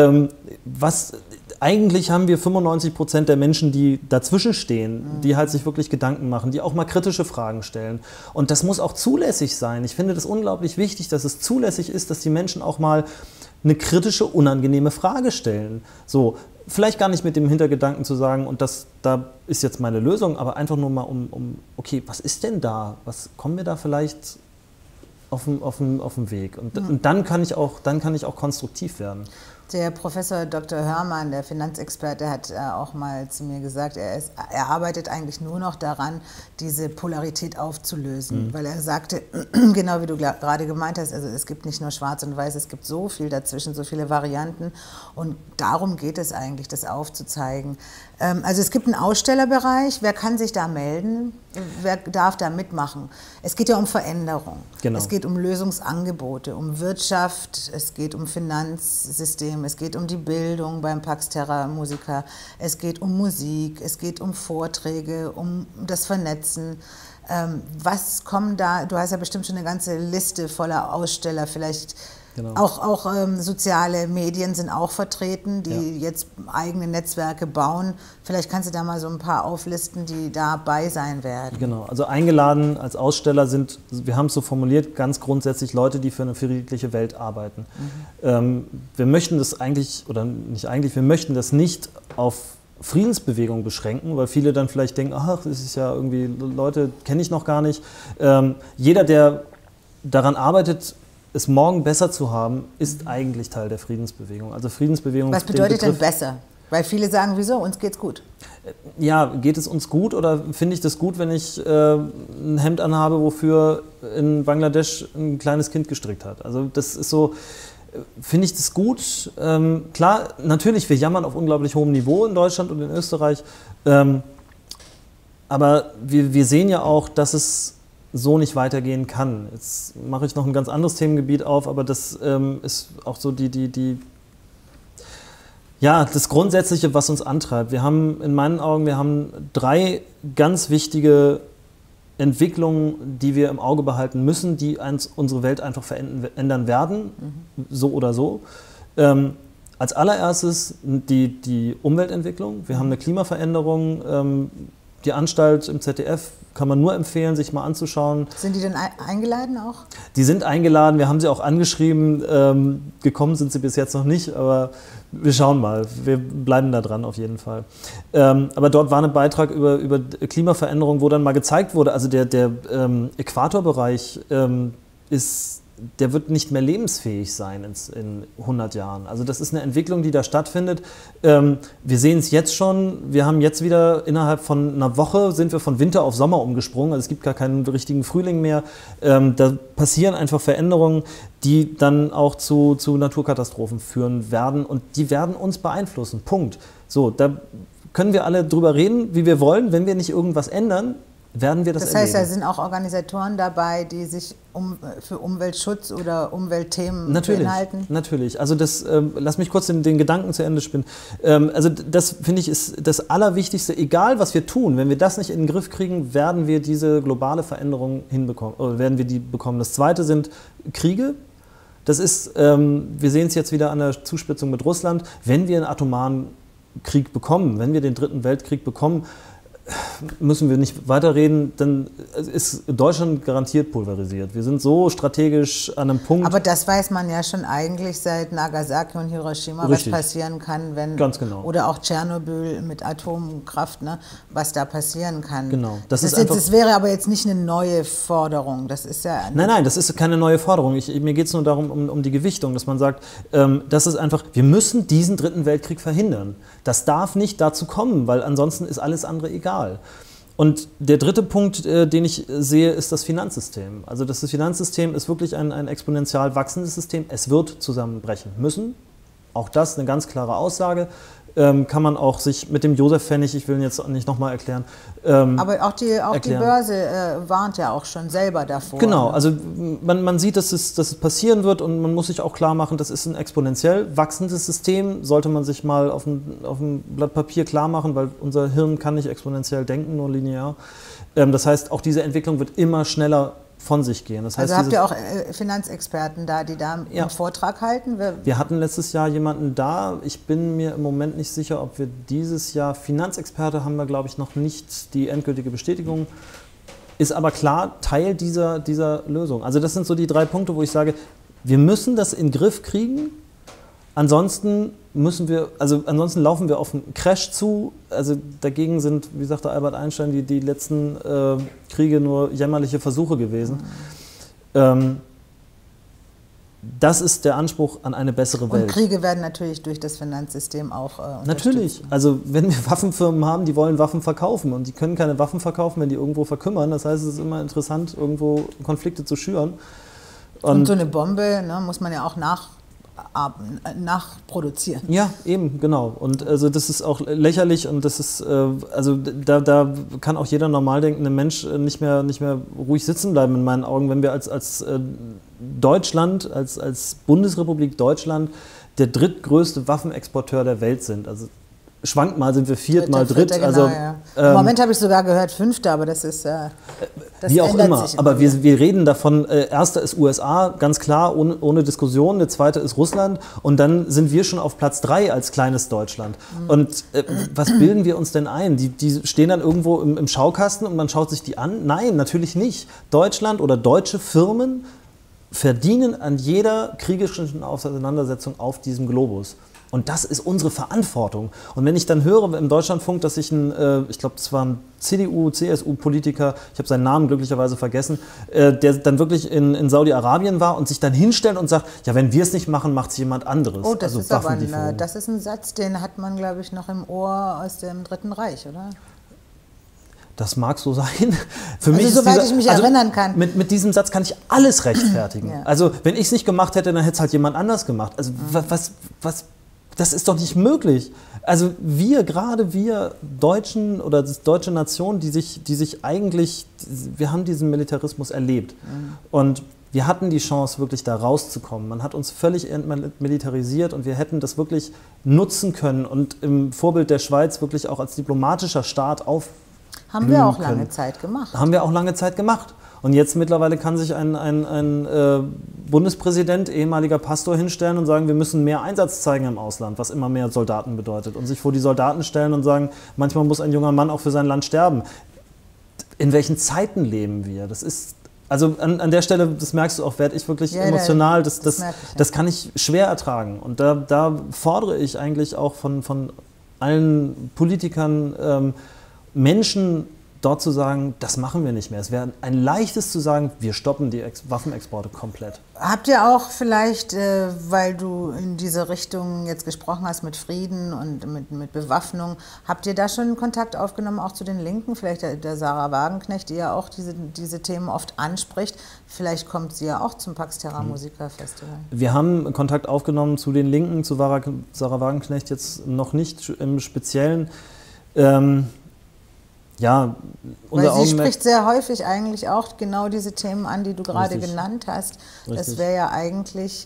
eigentlich haben wir 95% der Menschen, die dazwischen stehen, die halt sich wirklich Gedanken machen, die auch mal kritische Fragen stellen. Und das muss auch zulässig sein. Ich finde das unglaublich wichtig, dass es zulässig ist, dass die Menschen auch mal eine kritische, unangenehme Frage stellen. So, vielleicht gar nicht mit dem Hintergedanken zu sagen, und da ist jetzt meine Lösung, aber einfach nur mal okay, was ist denn da? Was kommen wir da vielleicht auf dem Weg? Und dann kann ich auch konstruktiv werden. Der Professor Dr. Hörmann, der Finanzexperte, hat auch mal zu mir gesagt, er arbeitet eigentlich nur noch daran, diese Polarität aufzulösen, weil er sagte, genau wie du gerade gemeint hast, also es gibt nicht nur schwarz und weiß, es gibt so viel dazwischen, so viele Varianten und darum geht es eigentlich, das aufzuzeigen. Also es gibt einen Ausstellerbereich, wer kann sich da melden, wer darf da mitmachen? Es geht ja um Veränderung, es geht um Lösungsangebote, um Wirtschaft, es geht um Finanzsystem, es geht um die Bildung beim Pax Terra Musica, es geht um Musik, es geht um Vorträge, um das Vernetzen. Was kommen da, du hast ja bestimmt schon eine ganze Liste voller Aussteller, vielleicht auch soziale Medien sind auch vertreten, die jetzt eigene Netzwerke bauen. Vielleicht kannst du da mal so ein paar auflisten, die dabei sein werden. Genau, also eingeladen als Aussteller sind, wir haben es so formuliert, ganz grundsätzlich Leute, die für eine friedliche Welt arbeiten. Wir möchten das eigentlich, oder nicht eigentlich, wir möchten das nicht auf Friedensbewegung beschränken, weil viele dann vielleicht denken, ach, das ist ja irgendwie, Leute kenne ich noch gar nicht. Jeder, der daran arbeitet, es morgen besser zu haben, ist eigentlich Teil der Friedensbewegung. Also Friedensbewegung. Was bedeutet denn besser? Weil viele sagen, wieso, uns geht's gut. Ja, geht es uns gut oder finde ich das gut, wenn ich ein Hemd anhabe, wofür in Bangladesch ein kleines Kind gestrickt hat? Also das ist so, finde ich das gut? Klar, natürlich, wir jammern auf unglaublich hohem Niveau in Deutschland und in Österreich, aber wir sehen ja auch, dass es so nicht weitergehen kann. Jetzt mache ich noch ein ganz anderes Themengebiet auf, aber das ist auch so ja, das Grundsätzliche, was uns antreibt. Wir haben in meinen Augen, wir haben 3 ganz wichtige Entwicklungen, die wir im Auge behalten müssen, die unsere Welt einfach verändern werden, so oder so. Als allererstes die Umweltentwicklung. Wir haben eine Klimaveränderung. Die Anstalt im ZDF kann man nur empfehlen, sich mal anzuschauen. Sind die denn eingeladen auch? Die sind eingeladen, wir haben sie auch angeschrieben. Gekommen sind sie bis jetzt noch nicht, aber wir schauen mal. Wir bleiben da dran auf jeden Fall. Aber dort war ein Beitrag über Klimaveränderung, wo dann mal gezeigt wurde, also der Äquatorbereich der wird nicht mehr lebensfähig sein in 100 Jahren. Also das ist eine Entwicklung, die da stattfindet. Wir sehen es jetzt schon, wir haben jetzt wieder innerhalb von einer Woche sind wir von Winter auf Sommer umgesprungen, also es gibt gar keinen richtigen Frühling mehr. Da passieren einfach Veränderungen, die dann auch zu Naturkatastrophen führen werden und die werden uns beeinflussen, Punkt. So, da können wir alle drüber reden, wie wir wollen, wenn wir nicht irgendwas ändern, werden wir das erleben. Das heißt, da sind auch Organisatoren dabei, die sich für Umweltschutz oder Umweltthemen beinhalten? Natürlich. Also lass mich kurz den Gedanken zu Ende spinnen. Also das, finde ich, ist das Allerwichtigste. Egal, was wir tun, wenn wir das nicht in den Griff kriegen, werden wir diese globale Veränderung hinbekommen, oder werden wir die bekommen. Das Zweite sind Kriege. Das ist, wir sehen es jetzt wieder an der Zuspitzung mit Russland. Wenn wir einen atomaren Krieg bekommen, wenn wir den 3. Weltkrieg bekommen, müssen wir nicht weiterreden, dann ist Deutschland garantiert pulverisiert. Wir sind so strategisch an einem Punkt. Aber das weiß man ja schon eigentlich seit Nagasaki und Hiroshima, Richtig. Was passieren kann, wenn... Ganz genau. Oder auch Tschernobyl mit Atomkraft, ne, was da passieren kann. Genau. Das wäre aber jetzt nicht eine neue Forderung. Das ist ja... Nein, das ist keine neue Forderung. Mir geht es nur darum, um die Gewichtung, dass man sagt, das ist einfach, wir müssen diesen 3. Weltkrieg verhindern. Das darf nicht dazu kommen, weil ansonsten ist alles andere egal. Und der 3. Punkt, den ich sehe, ist das Finanzsystem. Also das Finanzsystem ist wirklich ein exponentiell wachsendes System. Es wird zusammenbrechen müssen. Auch das eine ganz klare Aussage. Kann man auch sich mit dem Josef-Pfennig, ich will ihn jetzt nicht nochmal erklären. Aber auch die Börse warnt ja auch schon selber davor. Genau, also man sieht, dass es passieren wird und man muss sich auch klar machen, das ist ein exponentiell wachsendes System, sollte man sich mal auf dem Blatt Papier klar machen, weil unser Hirn kann nicht exponentiell denken, nur linear. Das heißt, auch diese Entwicklung wird immer schneller von sich gehen. Das heißt, also habt ihr auch Finanzexperten da, die da einen Vortrag halten? Wir hatten letztes Jahr jemanden da. Ich bin mir im Moment nicht sicher, ob wir dieses Jahr Finanzexperte haben wir, glaube ich, noch nicht die endgültige Bestätigung. Ist aber klar Teil dieser Lösung. Also das sind so die 3 Punkte, wo ich sage, wir müssen das in den Griff kriegen. Ansonsten laufen wir auf einen Crash zu. Also dagegen sind, wie sagte Albert Einstein, die letzten Kriege nur jämmerliche Versuche gewesen. Das ist der Anspruch an eine bessere Welt. Und Kriege werden natürlich durch das Finanzsystem auch Natürlich. Also wenn wir Waffenfirmen haben, die wollen Waffen verkaufen und die können keine Waffen verkaufen, wenn die irgendwo verkümmern. Das heißt, es ist immer interessant, irgendwo Konflikte zu schüren. Und so eine Bombe, ne, muss man ja auch nachproduzieren. Ja, eben, genau. Und also das ist auch lächerlich und das ist, also da kann auch jeder normal denkende Mensch nicht mehr ruhig sitzen bleiben in meinen Augen, wenn wir als Deutschland, als Bundesrepublik Deutschland der 3. Waffenexporteur der Welt sind. Also schwankt mal, sind wir 4., mal 3. Genau, also, ja. Im Moment habe ich sogar gehört 5., aber das ist... Das wie auch immer, aber wieder. wir reden davon, erster ist USA, ganz klar, ohne Diskussion, der zweite ist Russland und dann sind wir schon auf Platz 3 als kleines Deutschland. Und was bilden wir uns denn ein? Die stehen dann irgendwo im Schaukasten und man schaut sich die an? Nein, natürlich nicht. Deutschland oder deutsche Firmen verdienen an jeder kriegerischen Auseinandersetzung auf diesem Globus. Und das ist unsere Verantwortung. Und wenn ich dann höre im Deutschlandfunk, dass sich ich glaube, es war ein CDU-CSU-Politiker, ich habe seinen Namen glücklicherweise vergessen, der dann wirklich in Saudi-Arabien war und sich dann hinstellt und sagt, ja, wenn wir es nicht machen, macht es jemand anderes. Oh, das ist aber das ist ein Satz, den hat man, glaube ich, noch im Ohr aus dem Dritten Reich, oder? Das mag so sein. Für mich soweit ich mich erinnern kann. Mit diesem Satz kann ich alles rechtfertigen. Ja. Also wenn ich es nicht gemacht hätte, dann hätte es halt jemand anders gemacht. Also das ist doch nicht möglich. Also gerade wir Deutschen oder die deutsche Nation, die sich eigentlich, wir haben diesen Militarismus erlebt. Und wir hatten die Chance, wirklich da rauszukommen. Man hat uns völlig militarisiert und wir hätten das wirklich nutzen können und im Vorbild der Schweiz wirklich auch als diplomatischer Staat Haben wir auch lange Zeit gemacht. Haben wir auch lange Zeit gemacht. Und jetzt mittlerweile kann sich ein Bundespräsident, ehemaliger Pastor, hinstellen und sagen, wir müssen mehr Einsatz zeigen im Ausland, was immer mehr Soldaten bedeutet. Und sich vor die Soldaten stellen und sagen, manchmal muss ein junger Mann auch für sein Land sterben. In welchen Zeiten leben wir? Das ist, also an der Stelle, das merkst du auch, werde ich wirklich emotional, das kann ich schwer ertragen. Und da fordere ich eigentlich auch von allen Politikern, Menschen dort zu sagen, das machen wir nicht mehr. Es wäre ein leichtes zu sagen, wir stoppen die Waffenexporte komplett. Habt ihr auch vielleicht, weil du in diese Richtung jetzt gesprochen hast mit Frieden und mit Bewaffnung, habt ihr da schon Kontakt aufgenommen, auch zu den Linken? Vielleicht der Sarah Wagenknecht, die ja auch diese Themen oft anspricht. Vielleicht kommt sie ja auch zum Pax Terra Musica Festival. Wir haben Kontakt aufgenommen zu den Linken, zu Sarah Wagenknecht jetzt noch nicht im Speziellen. Ja, weil sie spricht sehr häufig eigentlich auch genau diese Themen an, die du gerade genannt hast. Richtig. Das wäre ja eigentlich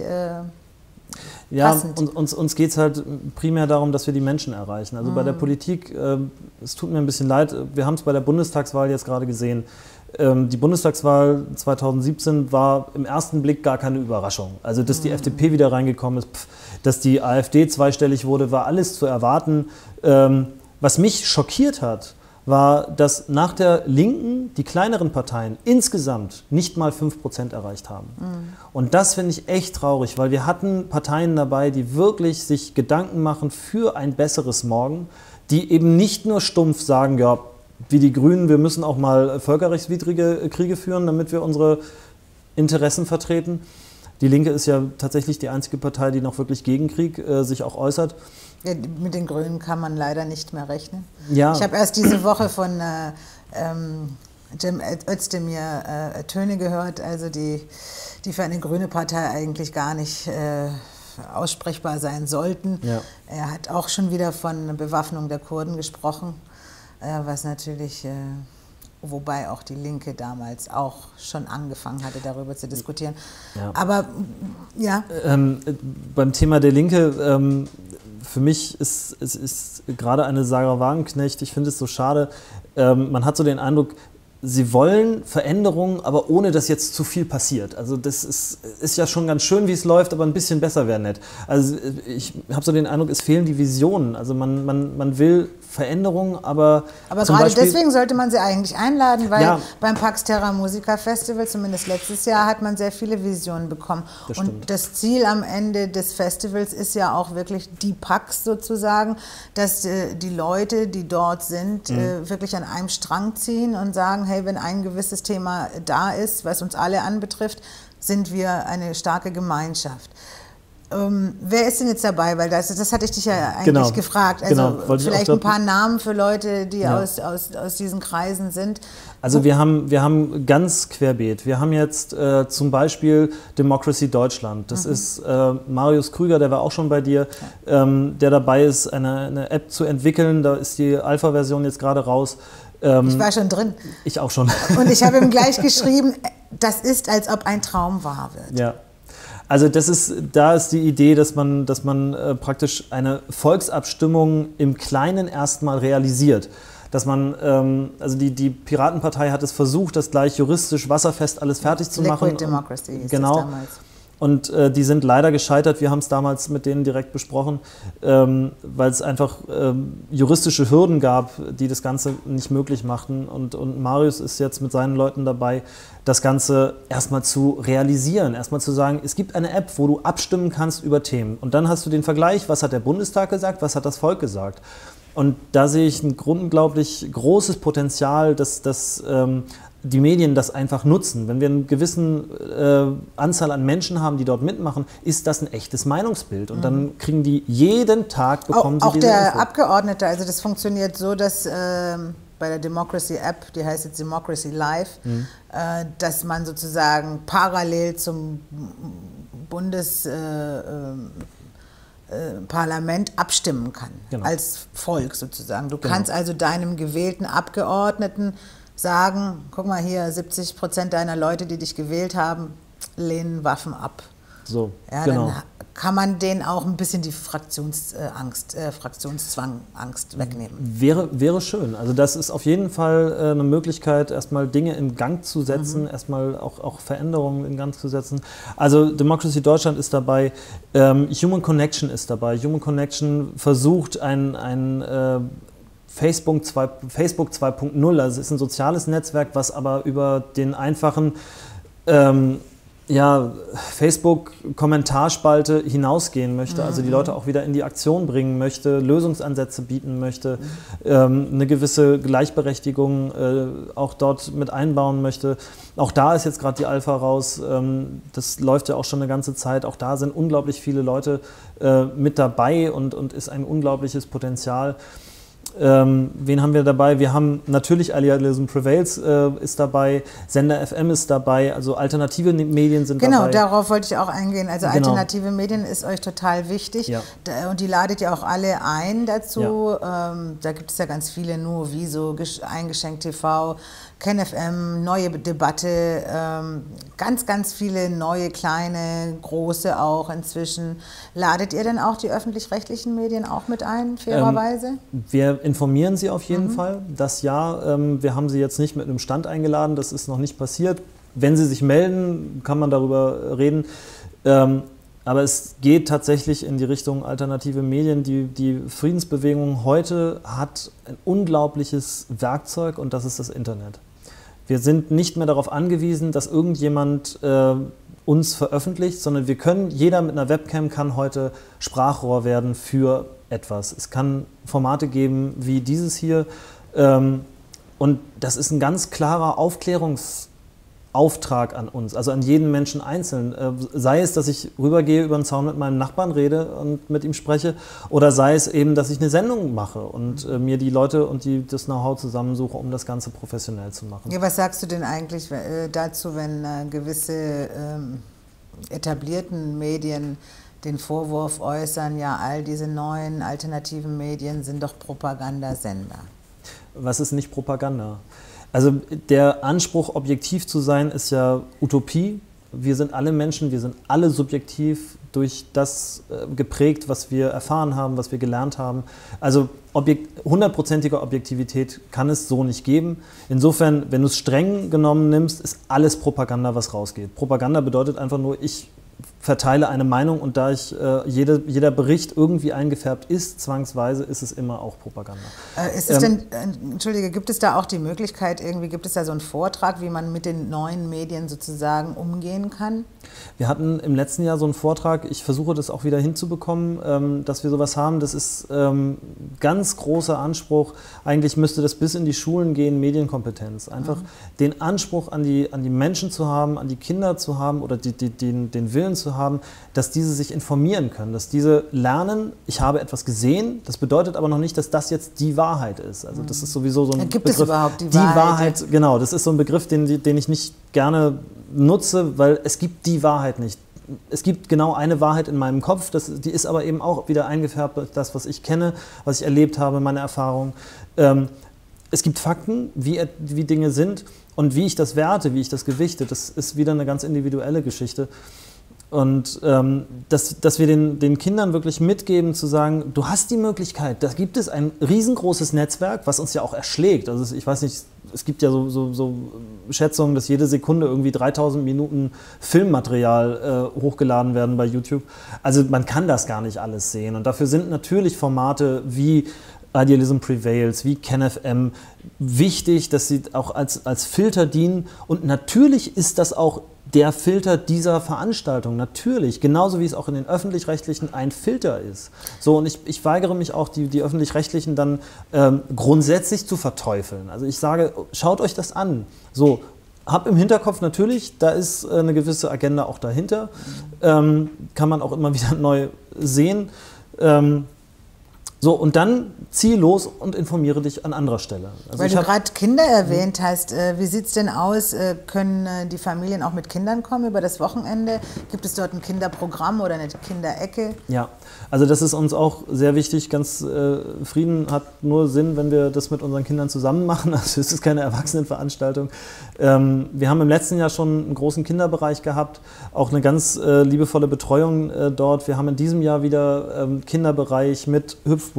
passend. Ja, uns geht es halt primär darum, dass wir die Menschen erreichen. Also bei der Politik, es tut mir ein bisschen leid, wir haben es bei der Bundestagswahl jetzt gerade gesehen. Die Bundestagswahl 2017 war im ersten Blick gar keine Überraschung. Also dass die FDP wieder reingekommen ist, dass die AfD zweistellig wurde, war alles zu erwarten. Was mich schockiert hat, war, dass nach der Linken die kleineren Parteien insgesamt nicht mal 5% erreicht haben. Und das finde ich echt traurig, weil wir hatten Parteien dabei, die wirklich sich Gedanken machen für ein besseres Morgen, die eben nicht nur stumpf sagen, ja, wie die Grünen, wir müssen auch mal völkerrechtswidrige Kriege führen, damit wir unsere Interessen vertreten. Die Linke ist ja tatsächlich die einzige Partei, die noch wirklich gegen Krieg sich auch äußert. Ja, mit den Grünen kann man leider nicht mehr rechnen. Ja. Ich habe erst diese Woche von Cem Özdemir Töne gehört, also die für eine grüne Partei eigentlich gar nicht aussprechbar sein sollten. Ja. Er hat auch schon wieder von Bewaffnung der Kurden gesprochen, was natürlich... wobei auch die Linke damals auch schon angefangen hatte, darüber zu diskutieren. Ja. Aber ja. Beim Thema der Linke, für mich ist gerade eine Sarah Wagenknecht, ich finde es so schade, man hat so den Eindruck, sie wollen Veränderungen, aber ohne dass jetzt zu viel passiert. Also das ist ja schon ganz schön, wie es läuft, aber ein bisschen besser wäre nett. Also ich habe so den Eindruck, es fehlen die Visionen. Also man will Veränderungen, aber gerade deswegen sollte man sie eigentlich einladen, weil beim Pax Terra Musica Festival, zumindest letztes Jahr, hat man sehr viele Visionen bekommen. Und das Ziel am Ende des Festivals ist ja auch wirklich die Pax sozusagen, dass die Leute, die dort sind, wirklich an einem Strang ziehen und sagen, hey, wenn ein gewisses Thema da ist, was uns alle anbetrifft, sind wir eine starke Gemeinschaft. Wer ist denn jetzt dabei? Weil das hatte ich dich ja eigentlich gefragt. Also vielleicht ein paar Namen für Leute, die aus diesen Kreisen sind. Also wir haben ganz querbeet. Wir haben jetzt zum Beispiel Democracy Deutschland. Das ist Marius Krüger, der war auch schon bei dir, der dabei ist, eine App zu entwickeln. Da ist die Alpha-Version jetzt gerade raus. Ich war schon drin. Ich auch schon. Und ich habe ihm gleich geschrieben, das ist, als ob ein Traum wahr wird. Ja. Also da ist die Idee, dass man praktisch eine Volksabstimmung im Kleinen erstmal realisiert. Dass man, also die Piratenpartei hat es versucht, das gleich juristisch wasserfest alles fertig zu machen. Liquid Democracy ist genau. das damals. Und die sind leider gescheitert. Wir haben es damals mit denen direkt besprochen, weil es einfach juristische Hürden gab, die das Ganze nicht möglich machten. Und Marius ist jetzt mit seinen Leuten dabei, das Ganze erstmal zu realisieren. Erstmal zu sagen, es gibt eine App, wo du abstimmen kannst über Themen. Und dann hast du den Vergleich, was hat der Bundestag gesagt, was hat das Volk gesagt. Und da sehe ich ein unglaublich großes Potenzial, dass die Medien das einfach nutzen. Wenn wir eine gewisse Anzahl an Menschen haben, die dort mitmachen, ist das ein echtes Meinungsbild. Und dann kriegen die jeden Tag, bekommen sie diese der Info. Abgeordnete, also das funktioniert so, dass bei der Democracy App, die heißt jetzt Democracy Live, dass man sozusagen parallel zum Bundesparlament abstimmen kann, als Volk sozusagen. Du kannst also deinem gewählten Abgeordneten sagen, guck mal hier, 70% deiner Leute, die dich gewählt haben, lehnen Waffen ab. So, ja, genau. Dann kann man denen auch ein bisschen die Fraktionszwangangst wegnehmen. Wäre schön. Also das ist auf jeden Fall eine Möglichkeit, erstmal Dinge in Gang zu setzen, erstmal auch Veränderungen in Gang zu setzen. Also Democracy Deutschland ist dabei, Human Connection ist dabei. Human Connection versucht ein Facebook 2.0, also es ist ein soziales Netzwerk, was aber über den einfachen Facebook-Kommentarspalte hinausgehen möchte, also die Leute auch wieder in die Aktion bringen möchte, Lösungsansätze bieten möchte, eine gewisse Gleichberechtigung auch dort mit einbauen möchte. Auch da ist jetzt gerade die Alpha raus, das läuft ja auch schon eine ganze Zeit, auch da sind unglaublich viele Leute mit dabei und ist ein unglaubliches Potenzial. Wen haben wir dabei? Wir haben natürlich Allialism Prevails ist dabei, Sender FM ist dabei, also alternative Medien sind dabei. Genau, darauf wollte ich auch eingehen. Also alternative Medien ist euch total wichtig und die ladet ihr auch alle ein dazu. Da gibt es ja ganz viele, nur Wieso, Eingeschenkt TV, KenFM, Neue Debatte, ganz, ganz viele neue, kleine, große auch inzwischen. Ladet ihr denn auch die öffentlich-rechtlichen Medien auch mit ein, fairerweise? Wir informieren sie auf jeden Fall. Das Jahr, wir haben sie jetzt nicht mit einem Stand eingeladen, das ist noch nicht passiert. Wenn sie sich melden, kann man darüber reden. Aber es geht tatsächlich in die Richtung alternative Medien. Die Friedensbewegung heute hat ein unglaubliches Werkzeug und das ist das Internet. Wir sind nicht mehr darauf angewiesen, dass irgendjemand uns veröffentlicht, sondern wir können, jeder mit einer Webcam kann heute Sprachrohr werden für etwas. Es kann Formate geben wie dieses hier und das ist ein ganz klarer Aufklärungsauftrag an uns, also an jeden Menschen einzeln. Sei es, dass ich rübergehe über den Zaun mit meinem Nachbarn rede und mit ihm spreche oder sei es eben, dass ich eine Sendung mache und mir die Leute und das Know-how zusammensuche, um das Ganze professionell zu machen. Ja, was sagst du denn eigentlich dazu, wenn gewisse etablierten Medien den Vorwurf äußern, ja, all diese neuen alternativen Medien sind doch Propagandasender? Was ist nicht Propaganda? Also der Anspruch, objektiv zu sein, ist ja Utopie. Wir sind alle Menschen, wir sind alle subjektiv durch das geprägt, was wir erfahren haben, was wir gelernt haben. Also 100%ige Objektivität kann es so nicht geben. Insofern, wenn du es streng genommen nimmst, ist alles Propaganda, was rausgeht. Propaganda bedeutet einfach nur, ich verteile eine Meinung und da jeder Bericht irgendwie eingefärbt ist, zwangsweise ist es immer auch Propaganda. Ist es denn, Entschuldige, gibt es da auch die Möglichkeit, gibt es da so einen Vortrag, wie man mit den neuen Medien sozusagen umgehen kann? Wir hatten im letzten Jahr so einen Vortrag, ich versuche das auch wieder hinzubekommen, dass wir sowas haben, das ist ganz großer Anspruch, eigentlich müsste das bis in die Schulen gehen, Medienkompetenz, einfach den Anspruch an die Menschen zu haben, an die Kinder zu haben oder den Willen zu haben, dass diese sich informieren können, dass diese lernen, ich habe etwas gesehen, das bedeutet aber noch nicht, dass das jetzt die Wahrheit ist. Also das ist sowieso so ein Begriff. Gibt es überhaupt die Wahrheit? Die Wahrheit, genau, das ist so ein Begriff, den ich nicht gerne nutze, weil es gibt die Wahrheit nicht. Es gibt genau eine Wahrheit in meinem Kopf, die ist aber eben auch wieder eingefärbt durch das, was ich kenne, was ich erlebt habe, meine Erfahrung. Es gibt Fakten, wie Dinge sind und wie ich das werte, wie ich das gewichte, das ist wieder eine ganz individuelle Geschichte. Und dass wir den Kindern wirklich mitgeben, zu sagen, du hast die Möglichkeit, da gibt es ein riesengroßes Netzwerk, was uns ja auch erschlägt. Also ich weiß nicht, es gibt ja so Schätzungen, dass jede Sekunde irgendwie 3000 Minuten Filmmaterial hochgeladen werden bei YouTube. Also man kann das gar nicht alles sehen. Und dafür sind natürlich Formate wie Idealism Prevails, wie KenFM wichtig, dass sie auch als Filter dienen. Und natürlich ist das auch der Filter dieser Veranstaltung, natürlich, genauso wie es auch in den Öffentlich-Rechtlichen ein Filter ist. So, und ich weigere mich auch, die Öffentlich-Rechtlichen dann grundsätzlich zu verteufeln. Also ich sage, schaut euch das an. So, hab im Hinterkopf natürlich, da ist eine gewisse Agenda auch dahinter, kann man auch immer wieder neu sehen. So, und dann zieh los und informiere dich an anderer Stelle. Also weil du gerade Kinder erwähnt hast, wie sieht es denn aus? Können die Familien auch mit Kindern kommen über das Wochenende? Gibt es dort ein Kinderprogramm oder eine Kinderecke? Ja, also das ist uns auch sehr wichtig. Frieden hat nur Sinn, wenn wir das mit unseren Kindern zusammen machen. Also es ist keine Erwachsenenveranstaltung. Wir haben im letzten Jahr schon einen großen Kinderbereich gehabt, auch eine ganz liebevolle Betreuung dort. Wir haben in diesem Jahr wieder Kinderbereich mit Hüpfburg,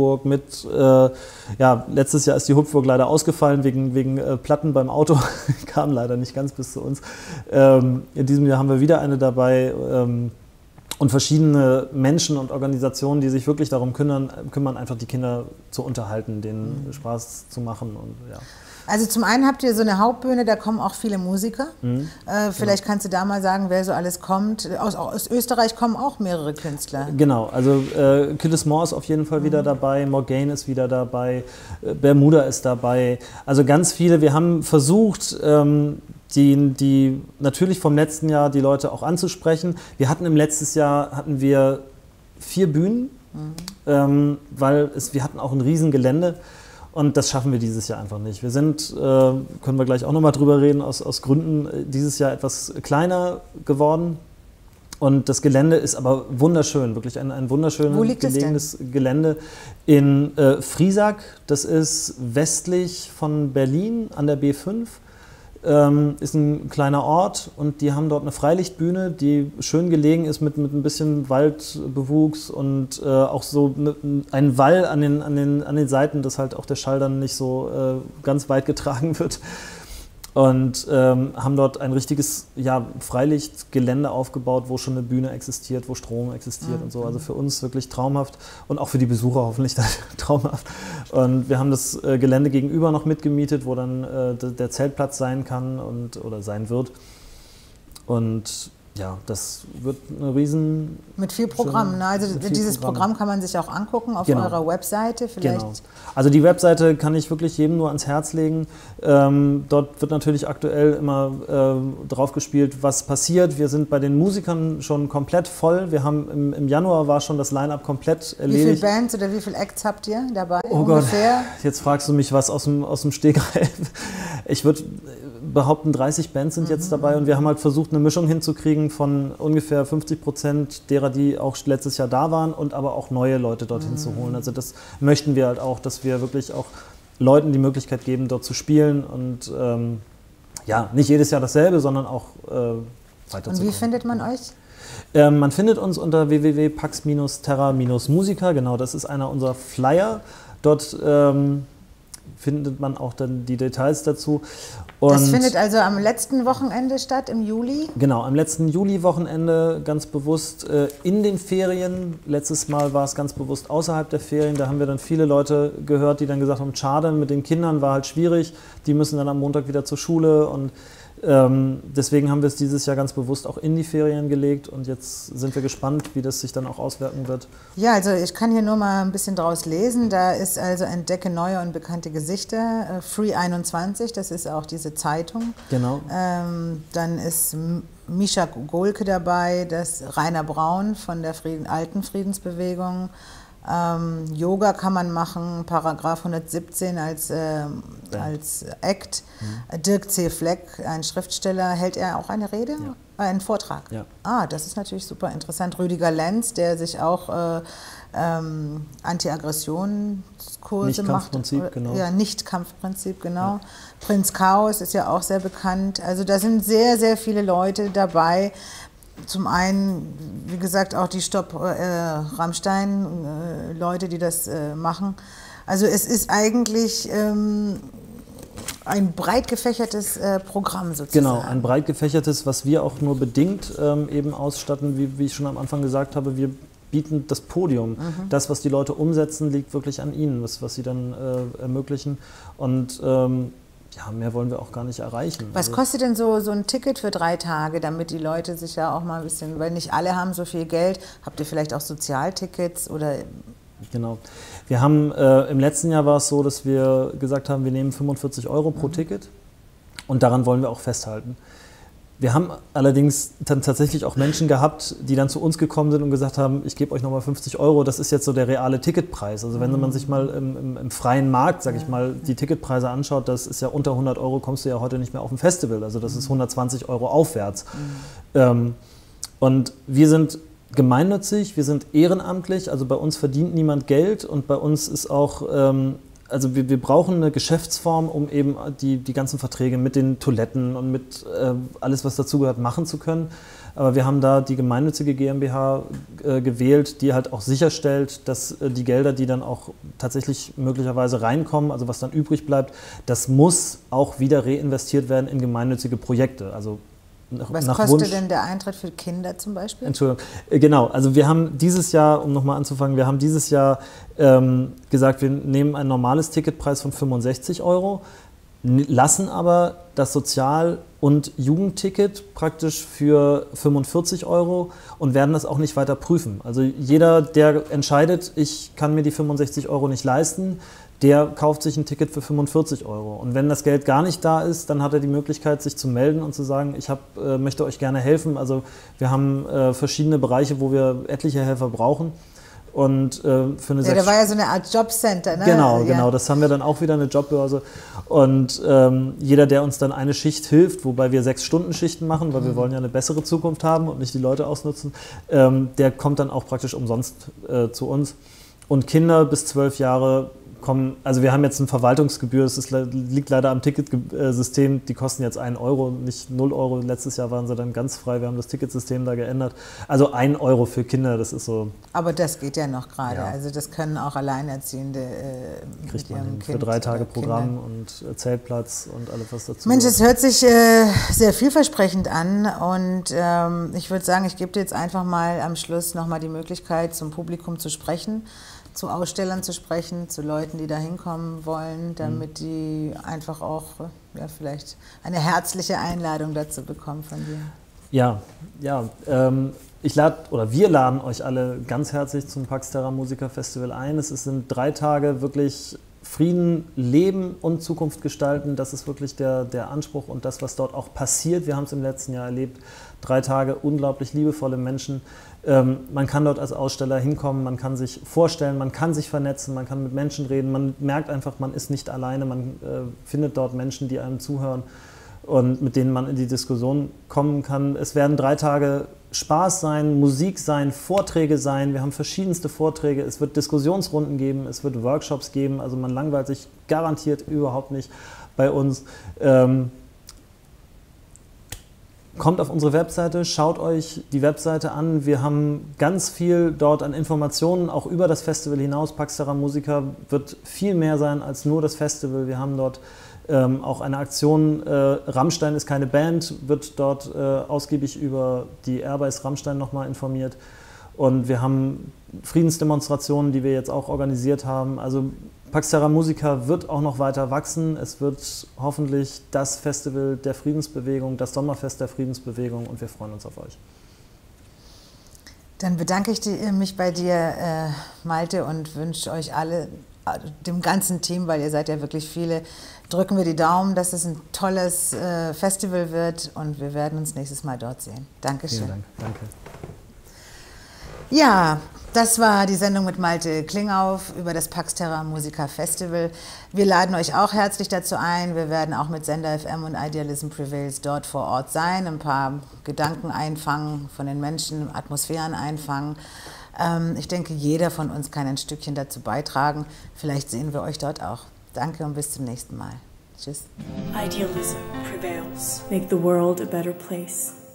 letztes Jahr ist die Hüpfburg leider ausgefallen wegen Platten beim Auto, kam leider nicht ganz bis zu uns. In diesem Jahr haben wir wieder eine dabei und verschiedene Menschen und Organisationen, die sich wirklich darum kümmern, einfach die Kinder zu unterhalten, denen Spaß zu machen. Und, ja. Also zum einen habt ihr so eine Hauptbühne, da kommen auch viele Musiker. Vielleicht kannst du da mal sagen, wer so alles kommt. Aus Österreich kommen auch mehrere Künstler. Genau, also Killis Moore ist auf jeden Fall wieder dabei, Morgaine ist wieder dabei, Bermuda ist dabei. Also ganz viele. Wir haben versucht, die natürlich vom letzten Jahr die Leute auch anzusprechen. Wir hatten im letzten Jahr 4 Bühnen, weil wir hatten auch ein Riesengelände. Und das schaffen wir dieses Jahr einfach nicht. Wir sind, können wir gleich auch nochmal drüber reden, aus Gründen dieses Jahr etwas kleiner geworden. Und das Gelände ist aber wunderschön, wirklich ein wunderschönes gelegenes Gelände in Friesack. Das ist westlich von Berlin an der B5. Ist ein kleiner Ort und die haben dort eine Freilichtbühne, die schön gelegen ist mit ein bisschen Waldbewuchs und auch so ein Wall an den Seiten, dass halt auch der Schall dann nicht so ganz weit getragen wird. Und haben dort ein richtiges Freilichtgelände aufgebaut, wo schon eine Bühne existiert, wo Strom existiert und so. Also für uns wirklich traumhaft und auch für die Besucher hoffentlich traumhaft. Und wir haben das Gelände gegenüber noch mitgemietet, wo dann der Zeltplatz sein kann oder sein wird. Und ja, das wird eine riesen... Mit viel Programm, ne? Also dieses Programm kann man sich auch angucken auf eurer Webseite vielleicht. Genau. Also die Webseite kann ich wirklich jedem nur ans Herz legen. Dort wird natürlich aktuell immer drauf gespielt, was passiert. Wir sind bei den Musikern schon komplett voll. Wir haben im Januar war schon das Line-Up komplett erledigt. Wie viele Bands oder wie viele Acts habt ihr dabei? Oh ungefähr? Gott, jetzt fragst du mich was aus dem Stegreif. Ich würde behaupten, 30 Bands sind jetzt dabei und wir haben halt versucht, eine Mischung hinzukriegen von ungefähr 50% derer, die auch letztes Jahr da waren und aber auch neue Leute dorthin zu holen. Also das möchten wir halt auch, dass wir wirklich auch Leuten die Möglichkeit geben, dort zu spielen und nicht jedes Jahr dasselbe, sondern auch weiterzukommen. Und wie findet man euch? Man findet uns unter www.pax-terra-musica, genau, das ist einer unserer Flyer. Dort findet man auch dann die Details dazu. Und das findet also am letzten Wochenende statt, im Juli? Genau, am letzten Juli-Wochenende ganz bewusst in den Ferien. Letztes Mal war es ganz bewusst außerhalb der Ferien. Da haben wir dann viele Leute gehört, die dann gesagt haben, schade, mit den Kindern war halt schwierig. Die müssen dann am Montag wieder zur Schule und deswegen haben wir es dieses Jahr ganz bewusst auch in die Ferien gelegt und jetzt sind wir gespannt, wie das sich dann auch auswirken wird. Ja, also ich kann hier nur mal ein bisschen draus lesen. Da ist also Entdecke neue und bekannte Gesichter, Free 21, das ist auch diese Zeitung. Genau. Dann ist Mischa Golke dabei, das Rainer Braun von der alten Friedensbewegung. Yoga kann man machen, Paragraph 117 als Act. Dirk C. Fleck, ein Schriftsteller, hält er auch eine Rede? Ja. Einen Vortrag? Ja. Das ist natürlich super interessant. Rüdiger Lenz, der sich auch Anti-Aggressionskurse macht. Nicht-Kampfprinzip, genau. Ja, Nicht-Kampfprinzip, genau. Ja. Prinz Chaos ist ja auch sehr bekannt. Also da sind sehr, sehr viele Leute dabei. zum einen, wie gesagt, auch die Stopp-Rammstein-Leute, die das machen. Also es ist eigentlich ein breit gefächertes Programm sozusagen. Genau, ein breit gefächertes, was wir auch nur bedingt eben ausstatten, wie ich schon am Anfang gesagt habe. Wir bieten das Podium. Das, was die Leute umsetzen, liegt wirklich an ihnen, was sie dann ermöglichen. Und ja, mehr wollen wir auch gar nicht erreichen. Was kostet denn so ein Ticket für 3 Tage, damit die Leute sich ja auch mal ein bisschen, weil nicht alle haben so viel Geld, habt ihr vielleicht auch Sozialtickets oder... Genau. Wir haben, im letzten Jahr war es so, dass wir gesagt haben, wir nehmen 45 € pro Ticket und daran wollen wir auch festhalten. Wir haben allerdings dann tatsächlich auch Menschen gehabt, die dann zu uns gekommen sind und gesagt haben, ich gebe euch nochmal 50 €, das ist jetzt so der reale Ticketpreis. Also wenn man sich mal im freien Markt, sage ich mal, die Ticketpreise anschaut, das ist ja unter 100 € kommst du ja heute nicht mehr auf ein Festival. Also das ist 120 € aufwärts. Und wir sind gemeinnützig, wir sind ehrenamtlich, also bei uns verdient niemand Geld und bei uns ist auch... Also wir brauchen eine Geschäftsform, um eben die ganzen Verträge mit den Toiletten und mit alles, was dazugehört, machen zu können. Aber wir haben da die gemeinnützige GmbH gewählt, die halt auch sicherstellt, dass die Gelder, die dann auch tatsächlich möglicherweise reinkommen, also was dann übrig bleibt, das muss auch wieder reinvestiert werden in gemeinnützige Projekte. Also was kostet denn der Eintritt für Kinder zum Beispiel? Entschuldigung, genau. Also wir haben dieses Jahr, um nochmal anzufangen, wir haben dieses Jahr gesagt, wir nehmen ein normales Ticketpreis von 65 €, lassen aber das Sozial- und Jugendticket praktisch für 45 € und werden das auch nicht weiter prüfen. Also jeder, der entscheidet, ich kann mir die 65 € nicht leisten, der kauft sich ein Ticket für 45 €. Und wenn das Geld gar nicht da ist, dann hat er die Möglichkeit, sich zu melden und zu sagen, ich möchte euch gerne helfen. Also wir haben verschiedene Bereiche, wo wir etliche Helfer brauchen. Und für eine da war ja so eine Art Jobcenter, ne? Genau, das haben wir dann auch wieder, eine Jobbörse. Und jeder, der uns dann eine Schicht hilft, wobei wir 6-Stunden-Schichten machen, weil wir wollen ja eine bessere Zukunft haben und nicht die Leute ausnutzen, der kommt dann auch praktisch umsonst zu uns. Und Kinder bis 12 Jahre kommen, also wir haben jetzt eine Verwaltungsgebühr, das liegt leider am Ticketsystem, die kosten jetzt 1 €, nicht 0 €. Letztes Jahr waren sie dann ganz frei, wir haben das Ticketsystem da geändert. Also 1 € für Kinder, das ist so... Aber das geht ja noch gerade, Ja. also das können auch Alleinerziehende kriegt man hin, für 3 Tage Programm und Zeltplatz und alles, was dazu Mensch, gehört. es hört sich sehr vielversprechend an und ich würde sagen, ich gebe dir jetzt einfach mal am Schluss nochmal die Möglichkeit, zum Publikum zu sprechen, zu Ausstellern zu sprechen, zu Leuten, die da hinkommen wollen, damit die einfach auch vielleicht eine herzliche Einladung dazu bekommen von dir. Ja, wir laden euch alle ganz herzlich zum Pax Terra Musica Festival ein. Es sind 3 Tage wirklich Frieden, Leben und Zukunft gestalten. Das ist wirklich der Anspruch und das, was dort auch passiert. Wir haben es im letzten Jahr erlebt. 3 Tage unglaublich liebevolle Menschen. Man kann dort als Aussteller hinkommen, man kann sich vorstellen, man kann sich vernetzen, man kann mit Menschen reden. Man merkt einfach, man ist nicht alleine. Man findet dort Menschen, die einem zuhören und mit denen man in die Diskussion kommen kann. Es werden 3 Tage Spaß sein, Musik sein, Vorträge sein. Wir haben verschiedenste Vorträge. Es wird Diskussionsrunden geben, es wird Workshops geben. Also man langweilt sich garantiert überhaupt nicht bei uns. Kommt auf unsere Webseite, schaut euch die Webseite an. Wir haben ganz viel dort an Informationen, auch über das Festival hinaus. Pax Terra Musica wird viel mehr sein als nur das Festival. Wir haben dort auch eine Aktion, Rammstein ist keine Band, wird dort ausgiebig über die Airbase Rammstein nochmal informiert. Und wir haben Friedensdemonstrationen, die wir jetzt auch organisiert haben. Also Pax Terra Musica wird auch noch weiter wachsen. Es wird hoffentlich das Festival der Friedensbewegung, das Sommerfest der Friedensbewegung und wir freuen uns auf euch. Dann bedanke ich mich bei dir, Malte, und wünsche euch alle, dem ganzen Team, weil ihr seid ja wirklich viele, drücken wir die Daumen, dass es ein tolles Festival wird und wir werden uns nächstes Mal dort sehen. Dankeschön. Vielen Dank. Danke. Ja, das war die Sendung mit Malte Klingauf über das Pax Terra Musica Festival. Wir laden euch auch herzlich dazu ein. Wir werden auch mit Sender FM und Idealism Prevails dort vor Ort sein, ein paar Gedanken einfangen von den Menschen, Atmosphären einfangen. Ich denke, jeder von uns kann ein Stückchen dazu beitragen. Vielleicht sehen wir euch dort auch. Danke und bis zum nächsten Mal. Tschüss. Idealism prevails. Make the world a better place.